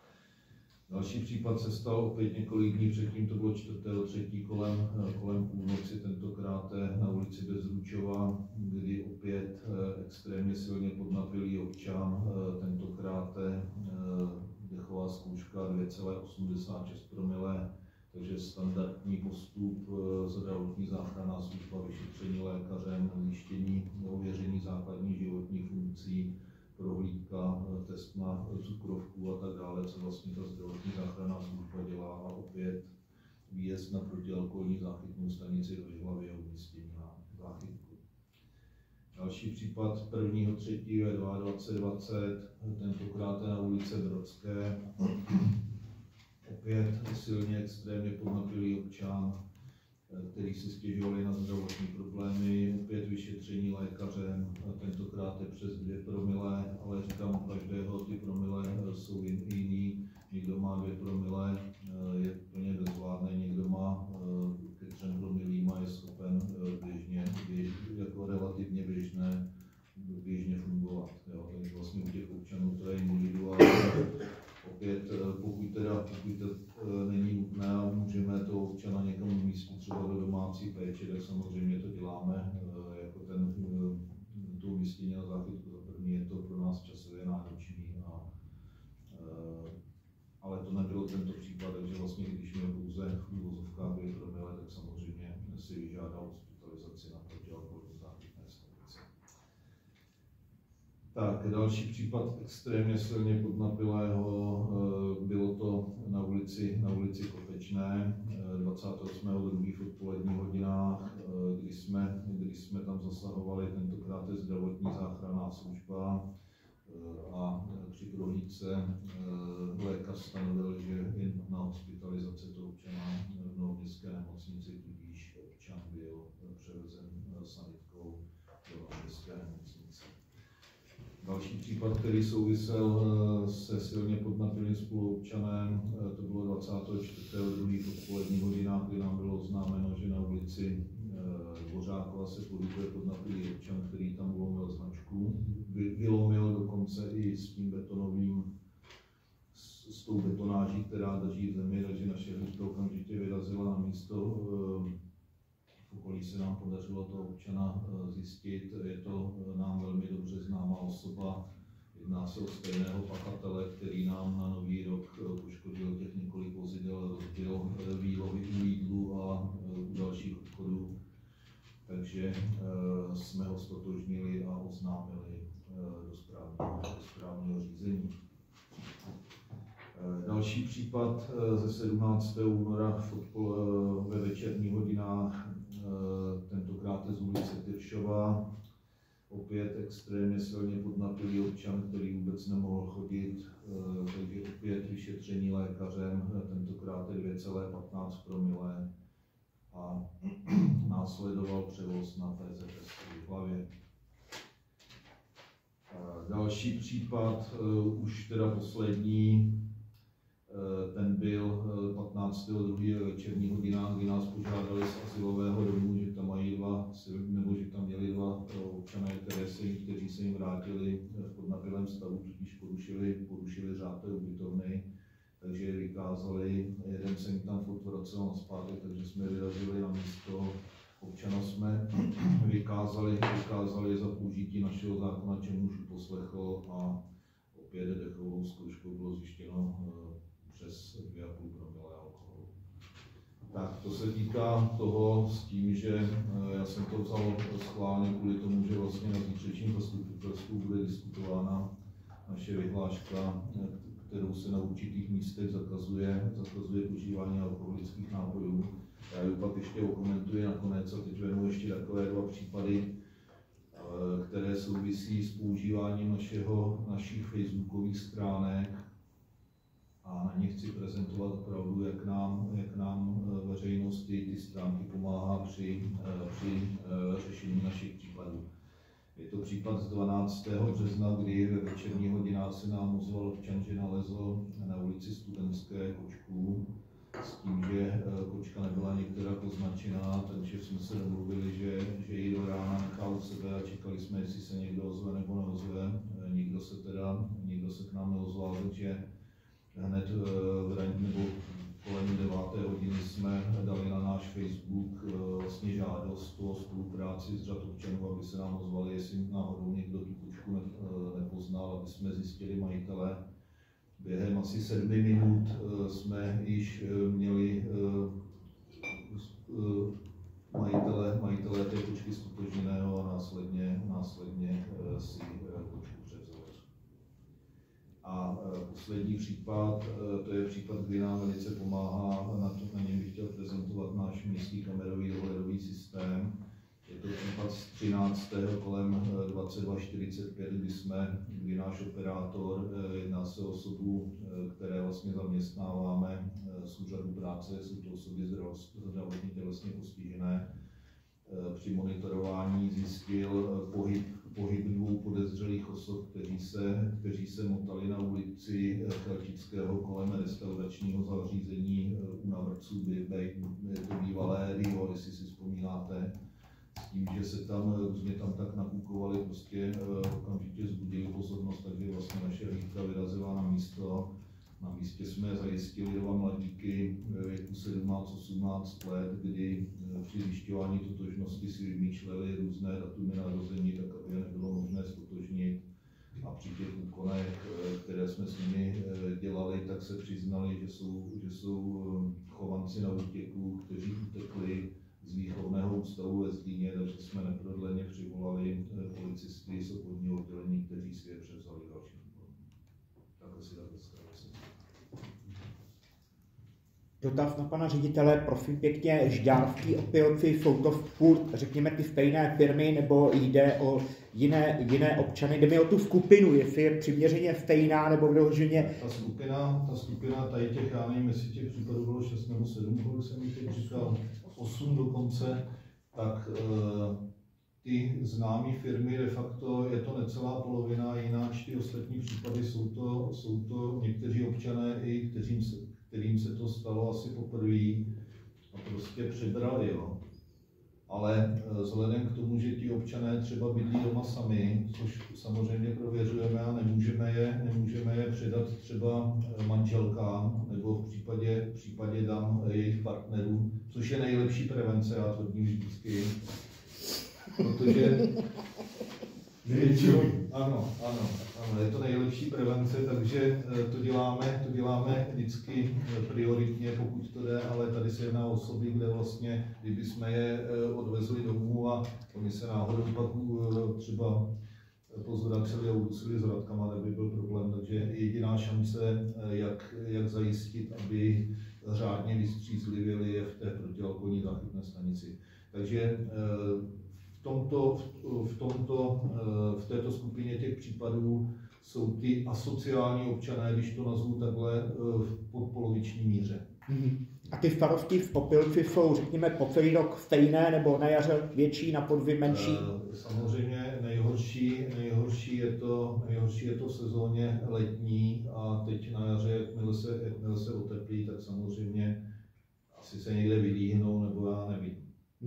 Další případ se stal opět několik dní předtím, to bylo 4.3. kolem půlnoci, tentokrát na ulici Bezručova, kdy opět extrémně silně podnapilý občan, tentokrát dechová zkouška 2,86 promile, takže standardní postup, zdravotní záchranná služba, vyšetření lékařem, zjištění ověření základních životních funkcí, prohlídka, test na cukrovku a tak dále, co vlastně ta zdravotní záchranná služba dělá, a opět výjezd na protialkoholní záchytnou stanici do Žihlavy a umístění na záchytku. Další případ 1.3. ve 22:20, tentokrát na ulici Brodské. Opět silně extrémně podnapilý občan, který si stěžovali na zdravotní problémy, opět vyšetření lékařem, tentokrát je přes 2 promile, ale říkám, u každého ty promile jsou jiný. Někdo má 2 promile, je plně bezvládný, někdo má ke 3 promilím a je schopen běžně své individuálně. Opět, pokud to není nutné a můžeme to občana někam umístit třeba do domácí péče, tak samozřejmě to děláme jako to umístění na záchytku. Za první je to pro nás časově náročný, ale to nebylo tento případ, takže vlastně když měl pouze v úvozovkách 2 promile, tak samozřejmě si vyžádal hospitalizaci na protialkoholní záchytné stanici. Tak, další případ extrémně silně podnapilého, bylo to na ulici Kopečné 28.2. v odpoledních hodinách, kdy jsme tam zasahovali, tentokrát je zdravotní záchranná služba a při prohlídce lékař stanovil, že je nutná hospitalizace toho občana v Novoměstské nemocnici, tudíž občan byl převezen sanitkou do Novoměstské nemocnice. Další případ, který souvisel se silně podnapilým spoluobčanem, to bylo 24.2. v odpoledních hodinách, kdy nám bylo oznámeno, že na ulici Dvořákova se pohybuje podnapilý občan, který tam vylomil značku. Vylomil dokonce i s tím betonovým, s tou betonáží, která drží zemi, takže naše hlídka okamžitě vyrazila na místo. V okolí se nám podařilo toho občana zjistit. Je to nám velmi dobře známá osoba. Jedná se o stejného pachatele, který nám na Nový rok poškodil těch několik vozidel, rozbil výlovy u Lidlu a u dalších obchodů. Takže jsme ho ztotožnili a oznámili do správního řízení. Další případ ze 17. února ve večerních hodinách, tentokrát je z ulice Tyršova. Opět extrémně silně podnapilý občan, který vůbec nemohl chodit, takže opět vyšetření lékařem, tentokrát je 2,15 promile a následoval převoz na PZS v hlavě. Další případ, už teda poslední, ten byl 15.2. večerní hodinách, kdy nás požádali z asilového domu, že tam mají že tam měli 2 občané, kteří se jim vrátili v podnapilém stavu, tudíž porušili řád té ubytovny, takže je vykázali, jeden se jim tam furt vracel nazpátek, takže jsme vyrazili na místo. Občana jsme vykázali za použití našeho zákona, čemuž uposlechl a opět dechovou zkouškou bylo zjištěno přes 2,5 promile alkoholu. Tak to se týká toho s tím, že já jsem to vzal schválně kvůli tomu, že vlastně na zítřejším zastupitelstvu bude diskutována naše vyhláška, kterou se na určitých místech zakazuje užívání alkoholických nápojů. Já ji pak ještě okomentuji nakonec a teď vezmu ještě takové 2 případy, které souvisí s používáním našich facebookových stránek a na nich chci prezentovat opravdu, jak nám veřejnosti ty stránky pomáhá při řešení našich případů. Je to případ z 12. března, kdy ve večerních hodinách se nám ozval občan, že nalezl na ulici Studentské kočku s tím, že kočka nebyla některak označená, takže jsme se domluvili, že ji do rána nechá u sebe a čekali jsme, jestli se někdo ozve nebo neozve. Nikdo se k nám neozval, takže hned nebo kolem 9. hodiny jsme dali na náš Facebook vlastně žádost o spolupráci s řad občanů, aby se nám ozvali, jestli náhodou někdo tu kočku nepoznal, aby jsme zjistili majitele. Během asi 7 minut jsme již měli majitele té kočky ztotožněného a následně si kočku převzali. A poslední případ, to je případ, kdy nám velice pomáhá, na něm bych chtěl prezentovat náš městský kamerový dohledový systém. Je to případ z 13. kolem 22:45, kdy náš operátor, jedná se o osobu, které vlastně zaměstnáváme z úřadu práce, jsou to osoby zdravotně tělesně postižené. Při monitorování zjistil pohyb 2 podezřelých osob, kteří se motali na ulici Chelčického kolem restauračního zařízení u Navrců, to bývalé Rio, jestli si vzpomínáte. s tím, že se tam různě tam tak nakukovali, prostě okamžitě vzbudili pozornost, takže vlastně naše hlídka vyrazila na místo. Na místě jsme zajistili 2 mladíky ve věku 17-18 let, kdy při zjišťování totožnosti si vymýšleli různé datumy narození, tak aby je nebylo možné ztotožnit. A při těch úkonech, které jsme s nimi dělali, tak se přiznali, že jsou chovanci na útěku, kteří utekli z výchovného ústavu ve Zlíně, takže jsme neprodleně přivolali policisty z obvodního oddělení, kteří si je převzali dalším úkolem. Tak asi tak zkrátce. Dotaz na pana ředitele, prosím pěkně, Žďárovský opilci, jsou to furt, řekněme, ty stejné firmy, nebo jde o jiné občany? Jde mi o tu skupinu, jestli je přiměřeně stejná, nebo vyloženě... Ta skupina tady těch, já nevím, jestli těch případů bylo 6 nebo 7, kolik jsem mi teď říkal, 8 dokonce, tak ty známé firmy, de facto je to necelá polovina, jináč ty ostatní případy jsou to někteří občané, i kterým se to stalo asi poprvé a prostě přebrali, jo. Ale vzhledem k tomu, že ti občané třeba bydlí doma sami, což samozřejmě prověřujeme a nemůžeme je předat třeba manželkám nebo v případě dam jejich partnerů, což je nejlepší prevence, já tvrdím vždycky, protože ano, je to nejlepší prevence, takže to děláme vždycky prioritně, pokud to jde, ale tady se jedná o osoby, kde vlastně, kdyby jsme je odvezli domů a oni se náhodou pak třeba pozvraceli a udusili s vratkama, neby byl problém, takže jediná šance, jak zajistit, aby řádně vystřízlivěli, je v té protialkoholní záchytné stanici. Takže v této skupině těch případů jsou ty asociální občané, když to nazvu takhle, v podpoloviční míře. A ty starosti v Opilci jsou, řekněme, po celý rok stejné, nebo na jaře větší, na podzim menší? Samozřejmě nejhorší je to v sezóně letní a teď na jaře, jakmile se oteplí, tak samozřejmě asi se někde vylíhnou, nebo já nevím.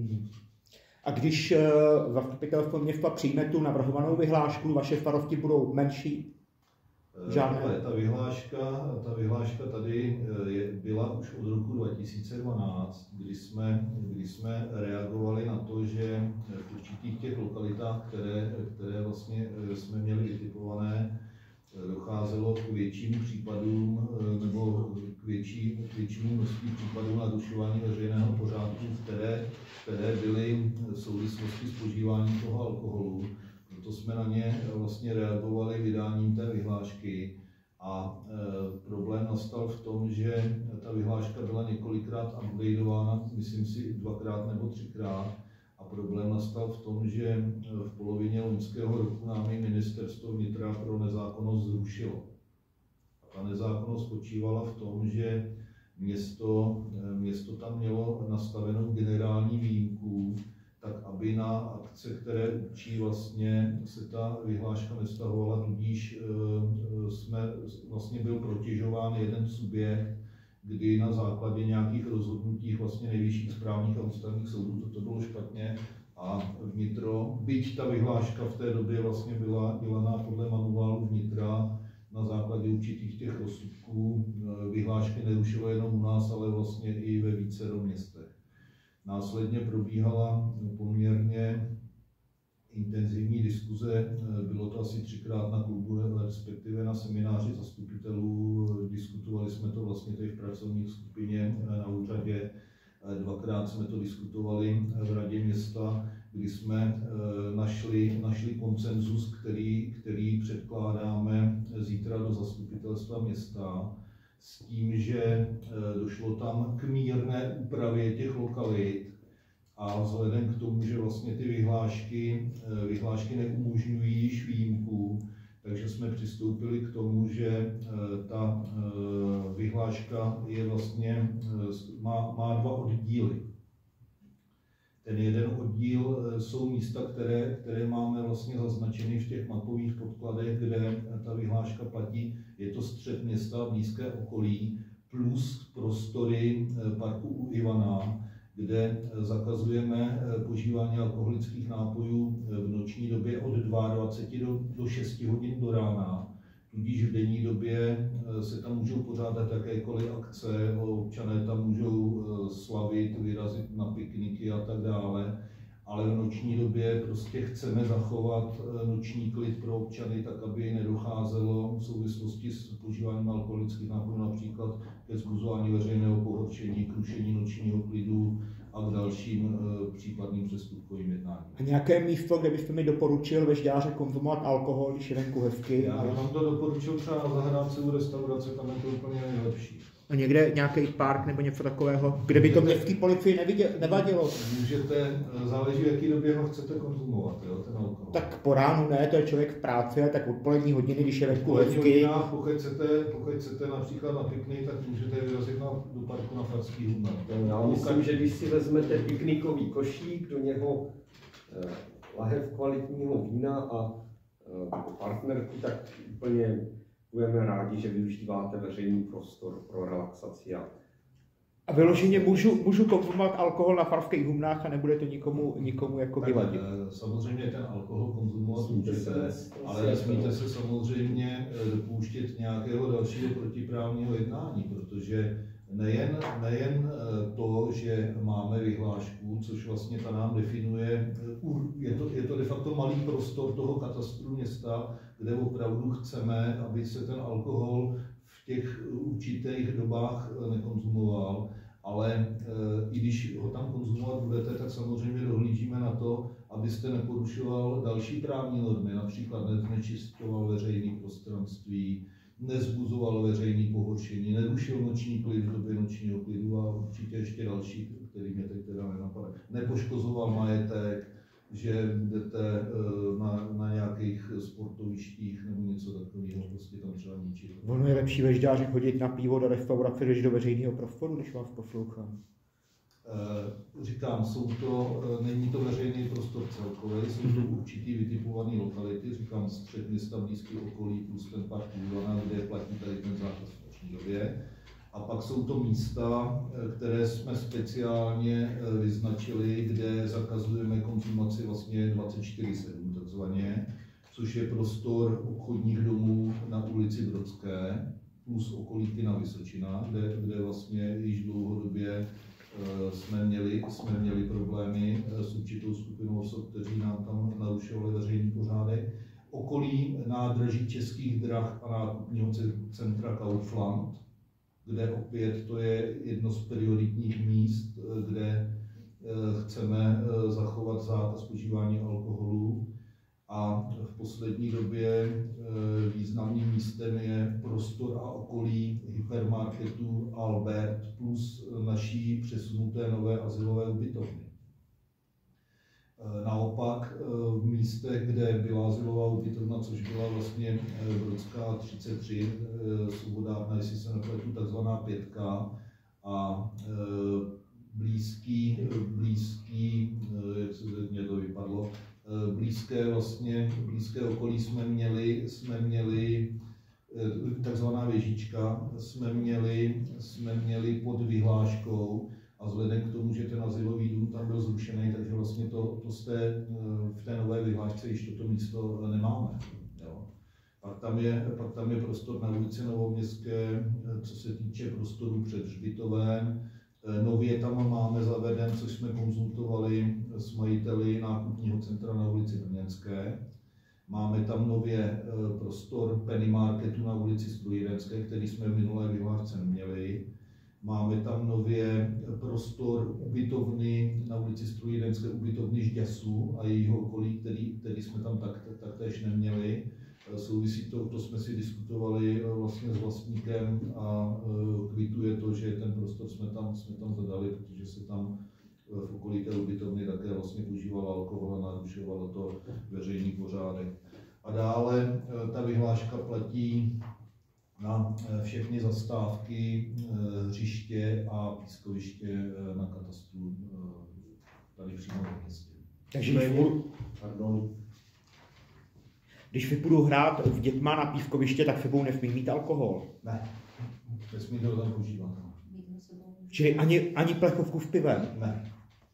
A když zastupitelstvo města přijme tu navrhovanou vyhlášku, vaše starosti budou menší? Žádné? Ta vyhláška tady byla už od roku 2012, kdy jsme reagovali na to, že v určitých těch lokalitách, které vlastně jsme měli vytipované, docházelo k větším případům nebo k většímu množství případů narušování veřejného pořádku, které byly v souvislosti s požíváním toho alkoholu. Proto jsme na ně vlastně reagovali vydáním té vyhlášky a problém nastal v tom, že ta vyhláška byla několikrát updateována, myslím si 2krát nebo 3krát. A problém nastal v tom, že v polovině loňského roku nám i ministerstvo vnitra pro nezákonnost zrušilo. A ta nezákonnost spočívala v tom, že město tam mělo nastavenou generální výjimku, tak aby na akce, které učí, vlastně se ta vyhláška nevztahovala, tudíž vlastně byl protěžován jeden subjekt, kdy na základě nějakých rozhodnutí vlastně nejvyšších správních a ústavních soudů toto bylo špatně a vnitro, byť ta vyhláška v té době vlastně byla dělaná podle manuálu vnitra na základě určitých těch rozsudků, vyhlášky nerušilo jenom u nás, ale vlastně i ve vícero městech. Následně probíhala poměrně intenzivní diskuze, bylo to asi 3krát na klubu, respektive na semináři zastupitelů, diskutovali jsme to vlastně tady v pracovní skupině na úřadě, 2krát jsme to diskutovali v radě města, kdy jsme našli konsenzus, který předkládáme zítra do zastupitelstva města, s tím, že došlo tam k mírné úpravě těch lokalit, a vzhledem k tomu, že vlastně ty vyhlášky neumožňují již výjimku, takže jsme přistoupili k tomu, že ta vyhláška je vlastně, má 2 oddíly. Ten jeden oddíl jsou místa, které máme vlastně zaznačeny v těch mapových podkladech, kde ta vyhláška platí. Je to střed města, blízké okolí, plus prostory parku u Ivana, kde zakazujeme požívání alkoholických nápojů v noční době od 22 do 6 hodin do rána. Tudíž v denní době se tam můžou pořádat jakékoliv akce, občané tam můžou slavit, vyrazit na pikniky a tak dále, ale v noční době prostě chceme zachovat noční klid pro občany, tak aby nedocházelo v souvislosti s požíváním alkoholických nápojů například ke vzbuzování veřejného pohoršení, k rušení nočního klidu a k dalším případným přestupkovým jednáním. A nějaké místo, kde byste mi doporučil ve Žďáře konzumovat alkohol, když je venku hezky? Já bych vám to doporučil třeba na zahrádce u restaurace, tam je to úplně nejlepší. A někde nějaký park nebo něco takového, kde by to městský policii nevadilo? Můžete, záleží, v jaký době ho chcete konzumovat, jo, ten alkohol. Tak po ránu ne, to je člověk v práci, tak odpolední hodiny, když je venku hezky. Pokud chcete například na piknik, tak můžete vyrazit do parku na Farský Humna. Já myslím, že když si vezmete piknikový košík, do něho lahev kvalitního vína a partnerku, tak úplně budeme rádi, že využíváte veřejný prostor pro relaxaci. A vyloženě můžu konzumovat alkohol na Farských Humnách a nebude to nikomu jako vyvadit? Samozřejmě ten alkohol konzumovat můžete, ale nesmíte se samozřejmě dopouštět nějakého dalšího protiprávního jednání, protože nejen to, že máme vyhlášku, což vlastně ta nám definuje, je to de facto malý prostor toho katastru města, kde opravdu chceme, aby se ten alkohol v těch určitých dobách nekonzumoval, ale i když ho tam konzumovat budete, tak samozřejmě dohlížíme na to, abyste neporušoval další právní normy, například neznečišťoval veřejné prostranství, nezbuzoval veřejné pohoršení, nerušil noční klid v době nočního klidu a určitě ještě další, který mě teď teda nenapadá. Nepoškozoval majetek, že jdete na nějakých sportovištích nebo něco takového, prostě tam třeba ničit. Ono je lepší ve Žďáře chodit na pivo do restaurace, než do veřejného prostoru, když vás poslouchám. Říkám, není to veřejný prostor celkový, jsou to určitý vytipované lokality, říkám střed města, blízký okolí, plus ten park Údana, kde platí tady ten zákaz v noční době. A pak jsou to místa, které jsme speciálně vyznačili, kde zakazujeme konzumaci vlastně 24/7 takzvaně, což je prostor obchodních domů na ulici Brodské, plus okolí na Vysočina, kde vlastně již dlouhodobě jsme měli problémy s určitou skupinou osob, kteří nám tam narušovali veřejný pořádek. Okolí nádraží Českých drah a nákupního centra Kaufland, kde opět to je jedno z prioritních míst, kde chceme zachovat zákaz požívání alkoholu. A v poslední době významným místem je prostor a okolí hypermarketu Albert plus naší přesunuté nové azylové ubytovny. Naopak v místech, kde byla azylová ubytovna, což byla vlastně Brodská 33, Svobodárna, jestli se nepletu, takzvaná 5, a blízký, jak se mě to vypadlo, blízké okolí jsme měli takzvaná Věžička, jsme měli pod vyhláškou, a vzhledem k tomu, že ten azylový dům tam byl zrušený, takže vlastně v té nové vyhlášce již toto místo nemáme. Jo. Pak tam je prostor na ulici Novoměstské, co se týče prostoru před hřbitovem. Nově tam máme zaveden, což jsme konzultovali s majiteli nákupního centra na ulici Brněnské. Máme tam nově prostor Penny Marketu na ulici Strojírenské, který jsme v minulé vyhlášce neměli. Máme tam nově prostor ubytovny na ulici Strojírenské, ubytovny Žďasu a jejího okolí, který jsme tam taktéž neměli. Souvisí to jsme si diskutovali vlastně s vlastníkem a kvituje to, že ten prostor jsme tam zadali, protože se tam v okolí té ubytovny také vlastně požíval alkohol a narušovalo to veřejný pořádek. A dále ta vyhláška platí na všechny zastávky, hřiště a pískoviště na katastru tady přímo v městě. Takže když vypůjdu hrát v dětma na pískoviště, tak sebou nesmí mít alkohol. Ne, nesmí to tam požívat. Čili ani plechovku v pivem? Ne.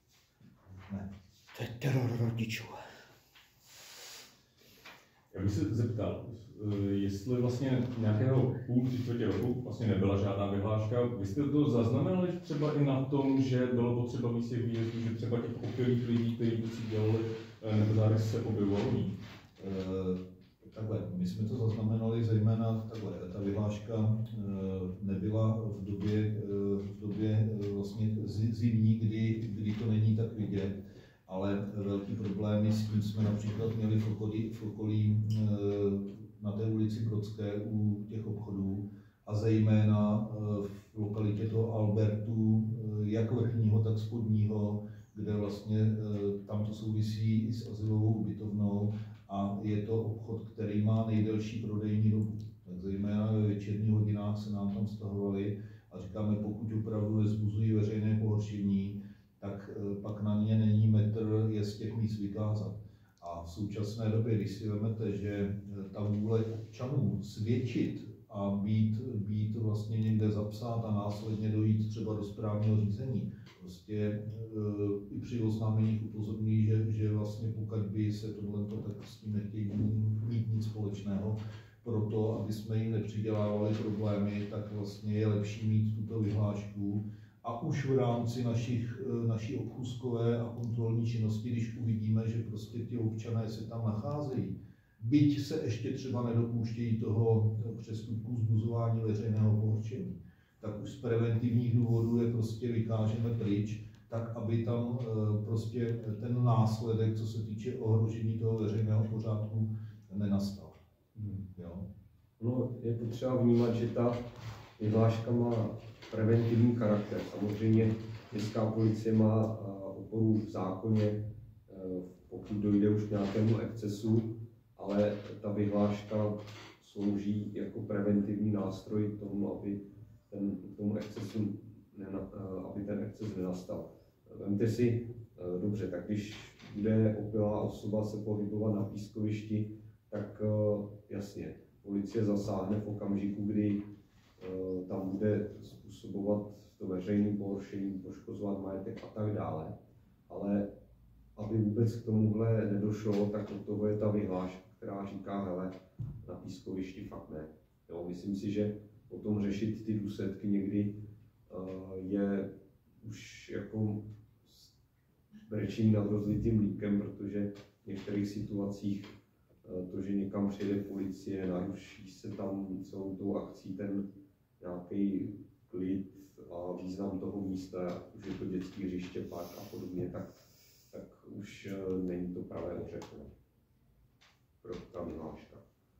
To je teror rodičů. Já bych se zeptal, jestli vlastně nějakého půl, 3/4 roku vlastně nebyla žádná vyhláška. Vy jste to zaznamenali třeba i na tom, že bylo potřeba víc těch výjezdů, že třeba těch opilých lidí, kteří to si dělali, nebo zároveň se objevovalo víc? Takhle, my jsme to zaznamenali zejména takhle. Ta vyhláška nebyla v době vlastně zimní, kdy to není tak vidět, ale velký problémy s tím jsme například měli v okolí na té ulici Brodské u těch obchodů a zejména v lokalitě toho Albertu, jak vrchního, tak spodního, kde vlastně tam to souvisí i s azylovou ubytovnou a je to obchod, který má nejdelší prodejní dobu. Tak zejména ve večerních hodinách se nám tam stahovali a říkáme, pokud opravdu nezbuzují veřejné pohoršení, tak pak na ně není metr je z těch míst vykázat. A v současné době, když si vezmete, že ta vůle občanů svědčit a být vlastně někde zapsat a následně dojít třeba do správního řízení, prostě i při oznámeních upozorňují, že vlastně pokud by se tohleto, tak s tím nechtějí mít nic společného. Proto, aby jsme jim nepřidělávali problémy, tak vlastně je lepší mít tuto vyhlášku. A už v rámci naší obchůzkové a kontrolní činnosti, když uvidíme, že prostě ti občané se tam nacházejí, byť se ještě třeba nedopouštějí toho přestupku vzbuzování veřejného pohoršení, tak už z preventivních důvodů je prostě vykážeme pryč, tak aby tam prostě ten následek, co se týče ohrožení toho veřejného pořádku, nenastal. Jo? No, je potřeba vnímat, že ta vyhláška má preventivní charakter. Samozřejmě městská policie má oporu v zákoně, pokud dojde už k nějakému excesu, ale ta vyhláška slouží jako preventivní nástroj k tomu, aby ten exces nenastal. Vemte si, dobře, tak když bude opilá osoba se pohybovat na pískovišti, tak jasně, policie zasáhne v okamžiku, kdy tam bude způsobovat to veřejné pohoršení, poškozovat majetek a tak dále. Ale aby vůbec k tomuhle nedošlo, tak od toho je ta vyhláška, která říká, hele, na pískovišti fakt ne. Jo, myslím si, že potom řešit ty důsledky někdy je už jako brečení nad rozlitým mlíkem, protože v některých situacích to, že někam přijde policie, naruší se tam celou tou akcí ten nějaký klid a význam toho místa, už je to dětský hřiště, park a podobně, tak už není to pravé ořechové pro ta vyhláška.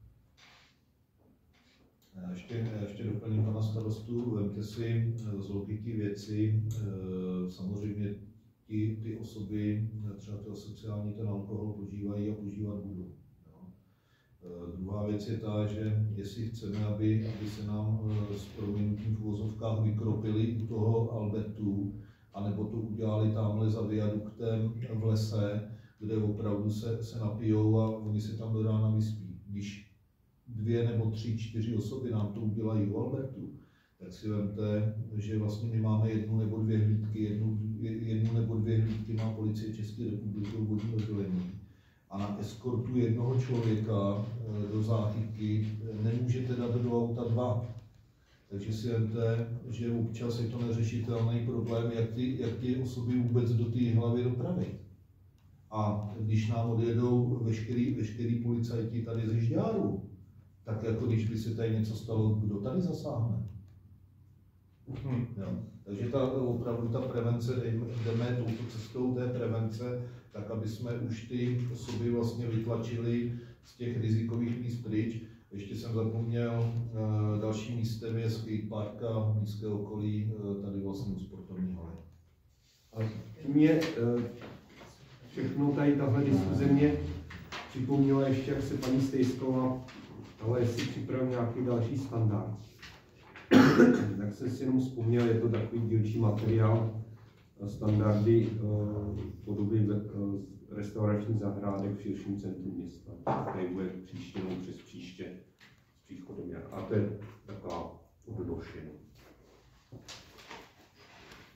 Já ještě doplním pana starostu. Vemte si z logiky věci, samozřejmě ty osoby, třeba ty asociální, ten alkohol požívají a požívat budou. Druhá věc je ta, že jestli chceme, aby se nám s prominutím v uvozovkách vykropili u toho Albertu, anebo to udělali tamhle za viaduktem v lese, kde opravdu se napijou a oni se tam do rána vyspí. Když 2 nebo 3, 4 osoby nám to udělají u Albertu, tak si vemte, že vlastně my máme 1 nebo 2 hlídky, jednu nebo 2 hlídky má Policie České republiky v vodním oddělení. A na eskortu jednoho člověka do záchytky nemůžete dát do auta 2. Takže si vemte, že občas je to neřešitelný problém, jak ty osoby vůbec do té hlavy dopravit. A když nám odjedou veškerý policajti tady ze Žďáru, tak jako když by se tady něco stalo, kdo tady zasáhne? Jo. Takže opravdu ta prevence, jdeme touto cestou té prevence, tak aby jsme už ty osoby vlastně vytlačili z těch rizikových míst pryč. Ještě jsem zapomněl, dalším místem je skatepark a blízké okolí, tady vlastně u sportovní haly. A mě všechno tady tahle diskuze mě připomněla ještě, jak se paní Stejsková, ale jestli připravil nějaký další standard. Tak jsem si jenom vzpomněl, je to takový dílčí materiál, standardy podoby restauračních zahrádek v širším centru města. Tady bude příště nebo přes příště s příchodem. A to je taková odložení.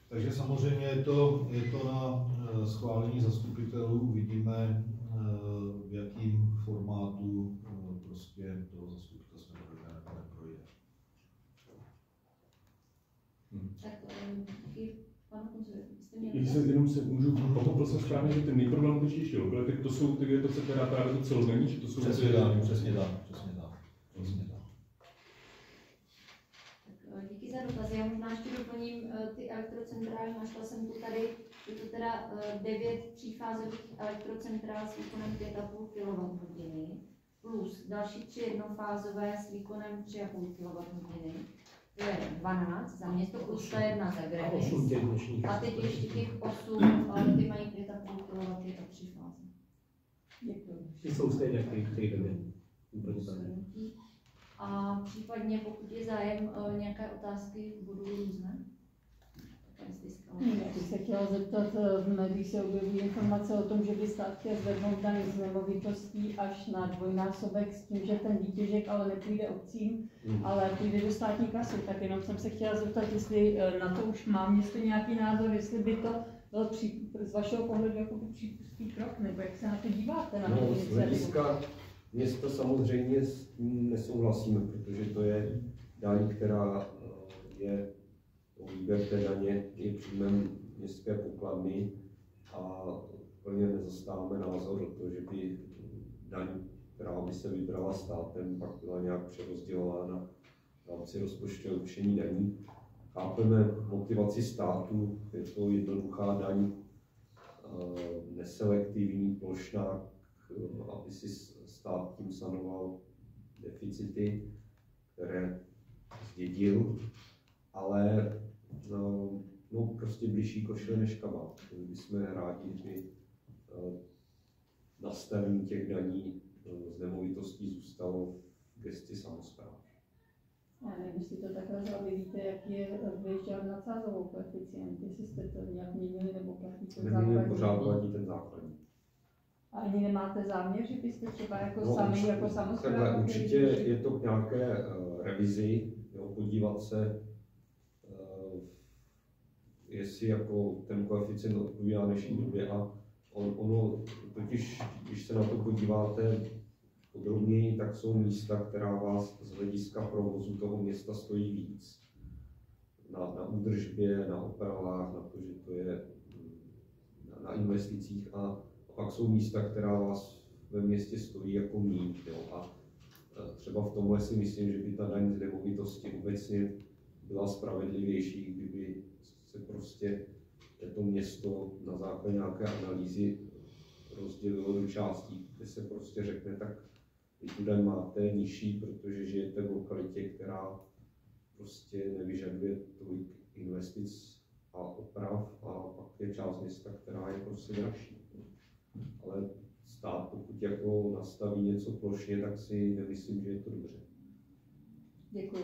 Takže samozřejmě je to na schválení zastupitelů, uvidíme, v jakým formátu prostě to zastupitelstvo neprojde. Tak díky panu konzuli. Jenom se můžu, pochopil jsem správně, že ty nejproblematičtější lokality, to jsou ty, kde to se teda právě to celozemní, že to jsou Přesně tak. Díky za dotazy. Já možná ještě doplním ty elektrocentrály. Našla jsem tu tady, je to teda 9 třífázových elektrocentrál s výkonem 5,5 kWh plus další 3 jednofázové s výkonem 3,5 kWh. To je 12 za město plus ta jedna za Gremis. A teď ještě těch 8, ale ty mají 5,5 kW a 3 fáze. Děkuji. Ty jsou stejně jak ty 9. Úplně tak. A případně, pokud je zájem, nějaké otázky budou různé? Já bych se chtěla zeptat, v médiích se objevují informace o tom, že by stát chtěl zvednout daň z nemovitostí až na dvojnásobek s tím, že ten výtěžek ale nepůjde obcím, ale půjde do státní kasy. Tak jenom jsem se chtěla zeptat, jestli na to už má město nějaký názor, jestli by to byl z vašeho pohledu jako přípustný krok, nebo jak se na to díváte? Z hlediska města samozřejmě s tím nesouhlasíme, protože to je daň, která je výběr té daně je příjmem městské pokladny a úplně nezastáváme názor do toho, že by daň, která by se vybrala státem, pak byla nějak přerozdělována v rámci rozpočtového určení daní. Chápeme motivaci státu, je to jednoduchá daň, neselektivní, plošná, aby si stát tím sanoval deficity, které zdědil, ale prostě blížší košile než kabát. My jsme rádi, kdyby nastavení těch daní z nemovitostí zůstalo v gesci samospráv. Já nevím, jestli to takhle vzali, víte, jak je vyježděl na sázovou koeficient, jestli jste to nějak měnili nebo platí ten základní. Pořád platí ten základní. A ani nemáte záměr, že byste třeba jako sami, jako samospráva? Určitě je to k nějaké revizi, podívat se, jestli jako ten koeficient odpovídá dnešní době a ono totiž, když se na to podíváte podrobněji, tak jsou místa, která vás z hlediska provozu toho města stojí víc. Na údržbě, na opravách, na to, že to je na investicích a pak jsou místa, která vás ve městě stojí jako míň. A třeba v tomhle si myslím, že by ta daň z nemovitosti obecně byla spravedlivější, kdyby se prostě to město na základě nějaké analýzy rozdělilo do částí, kde se prostě řekne, tak vy tu daň máte nižší, protože žijete v lokalitě, která prostě nevyžaduje tolik investic a oprav, a pak je část města, která je prostě dražší. Ale stát, pokud jako nastaví něco plošně, tak si nemyslím, že je to dobře. Děkuji.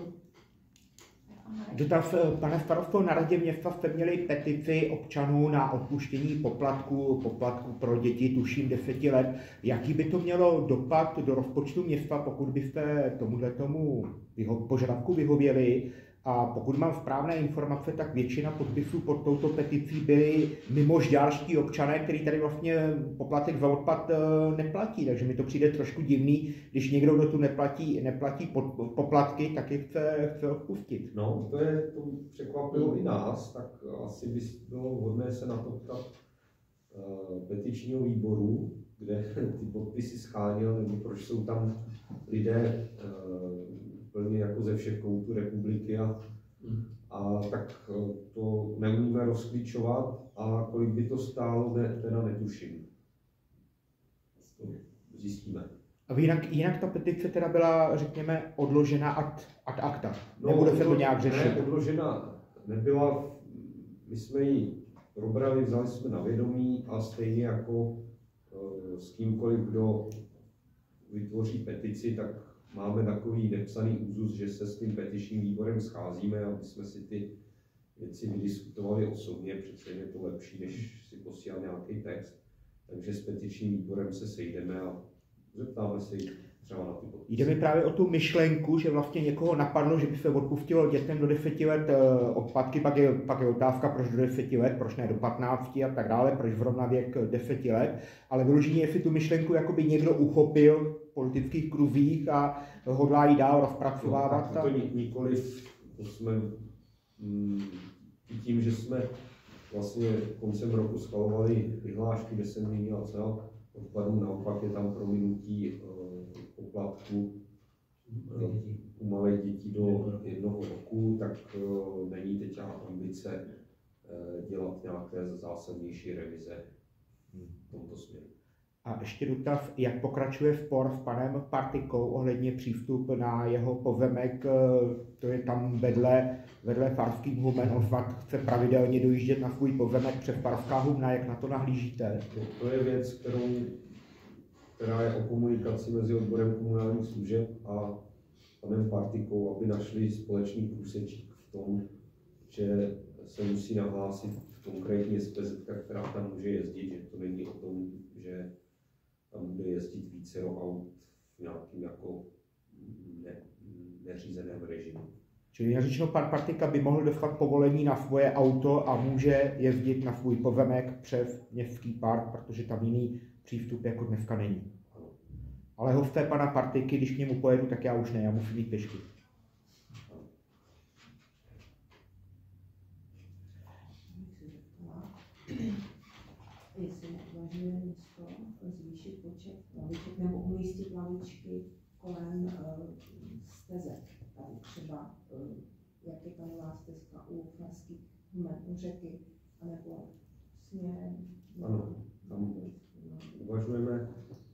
Dotaz, pane starostko, na radě města jste měli petici občanů na odpuštění poplatku pro děti, tuším 10 let. Jaký by to mělo dopad do rozpočtu města, pokud byste tomu požadavku vyhověli? A pokud mám správné informace, tak většina podpisů pod touto peticí byli mimožďárští občané, kteří tady vlastně poplatek za odpad neplatí. Takže mi to přijde trošku divný, když někdo, kdo tu neplatí poplatky, tak je chce odpustit. No, to překvapilo i nás, tak asi by bylo vhodné se na to ptat petičního výboru, kde ty podpisy scháněl, nebo proč jsou tam lidé plně jako ze všech koutů republiky a tak to neumíme rozklíčovat a kolik by to stálo, teda netuším. To zjistíme. A jinak ta petice teda byla, řekněme, odložena ad acta. Nebude se to nějak řešit? Ne, odložena nebyla. My jsme ji probrali, vzali jsme na vědomí a stejně jako s kýmkoliv, kdo vytvoří petici, tak máme takový nepsaný úzus, že se s tím petičním výborem scházíme, aby jsme si ty věci vydiskutovali osobně, přece je to lepší, než si posílat nějaký text. Takže s petičním výborem se sejdeme a zeptáme se jich. třeba na ty podpisy. Jde mi právě o tu myšlenku, že vlastně někoho napadlo, že by se odpustilo dětem do 10 let odpadky, pak je otázka, proč do 10 let, proč ne do 15 a tak dále, proč zrovna věk 10 let, ale vyloženě, jestli tu myšlenku jakoby někdo uchopil v politických kruzích a hodlá ji dál rozpracovávat. No, to nikoliv, to jsme tím, že jsme vlastně koncem roku schvalovali vyhlášku, kde se měnila cena odpadů, naopak je tam prominutí poplatku u malých dětí do 1 roku, tak není teď ambice dělat nějaké zásadnější revize v tomto směru. A ještě dotaz, jak pokračuje spor s panem Partikou ohledně přístup na jeho pozemek, to je tam vedle Farských Humen, on snad chce pravidelně dojíždět na svůj pozemek přes Farská Humna, jak na to nahlížíte? To je věc, která je o komunikaci mezi odborem komunálních služeb a panem Partikou, aby našli společný průsečík v tom, že se musí nahlásit konkrétní SPZ, která tam může jezdit, že to není o tom, že tam bude jezdit více aut v nějakým jako neřízeném režimu. Čili řečeno, pan Partika by mohl dostat povolení na svoje auto a může jezdit na svůj pozemek přes městský park, protože tam jiný přístup jako dneska není. Ale hosté pana Partiky, když k němu pojedu, tak já už ne, já musím jít pěšky. Jestli neuvažuje město zvýšit počet laviček nebo umístit lavičky kolem stezek, tady třeba, jak je ta nová stezka u Farských Humen, u řeky, anebo směrem. Ano, tam uvažujeme,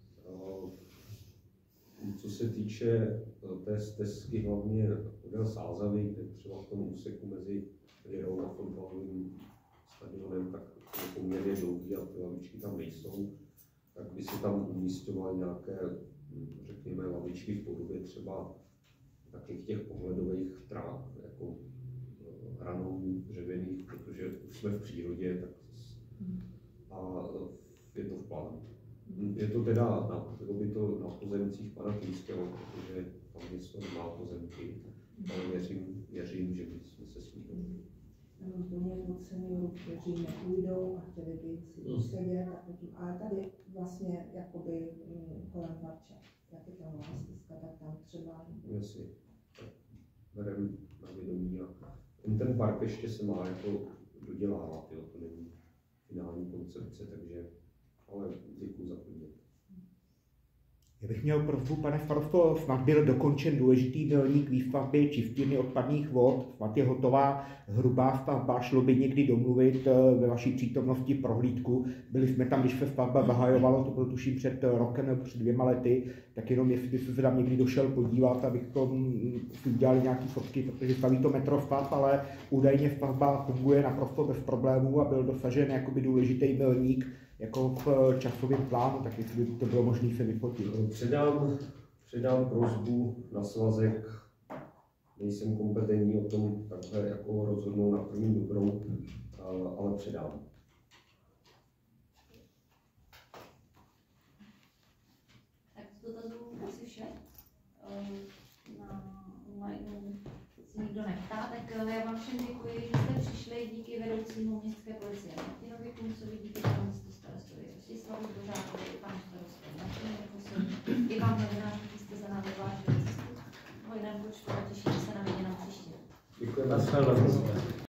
co se týče té stezky, hlavně podél Sázavy, kde třeba v tom úseku mezi Lirou a fotbalovým stadionem, tak je poměrně dlouhý a ty lavičky tam nejsou, tak by se tam umísťovaly nějaké, řekněme, lavičky v podobě třeba takových těch pohledových trák, jako hranou dřevěných, protože už jsme v přírodě, tak a je to v plánu. Je to teda na pozemcích pana Klínského, protože tam město nemá pozemky, ale věřím, že bychom se s ním domluvili. Úplně od seniorů, kteří nepůjdou a chtěli by si sedět, ale tady vlastně jakoby kolem Varče, jak je tam stezka, tak tam třeba. Jasně, bereme na vědomí a ten park ještě se má jako dodělávat, jo, to není finální koncepce, takže, ale děkuji za podnět. Já bych měl prosbu, pane starosto, snad byl dokončen důležitý milník výstavby čistírny odpadních vod, snad je hotová hrubá stavba, šlo by někdy domluvit ve vaší přítomnosti prohlídku. Byli jsme tam, když se stavba zahajovalo, to bylo tuším před rokem nebo před 2 lety, tak jenom jestli by se tam někdy došel podívat, abychom si udělali nějaký fotky, protože staví to metrostav, ale údajně stavba funguje naprosto bez problémů a byl dosažen jakoby důležitý milník jako v časovém plánu, tak jestli by to bylo možné se vyfotit. Předám prosbu na svazek, nejsem kompetentní o tom takhle jako rozhodnout na první dobrou, ale předám. Tak z dotazů asi vše. Na online se nikdo neptá, tak já vám všem děkuji, že jste přišli, díky vedoucímu městské policie Martinovi Kuncovi, díky panu starostovi Rostislavu Dvořákovi, panu starostovi Martinu Kusovi, i vám novináři, kteří jste za námi vážili cestu. Hojném počtu a těším se na viděnou příště. Děkujeme.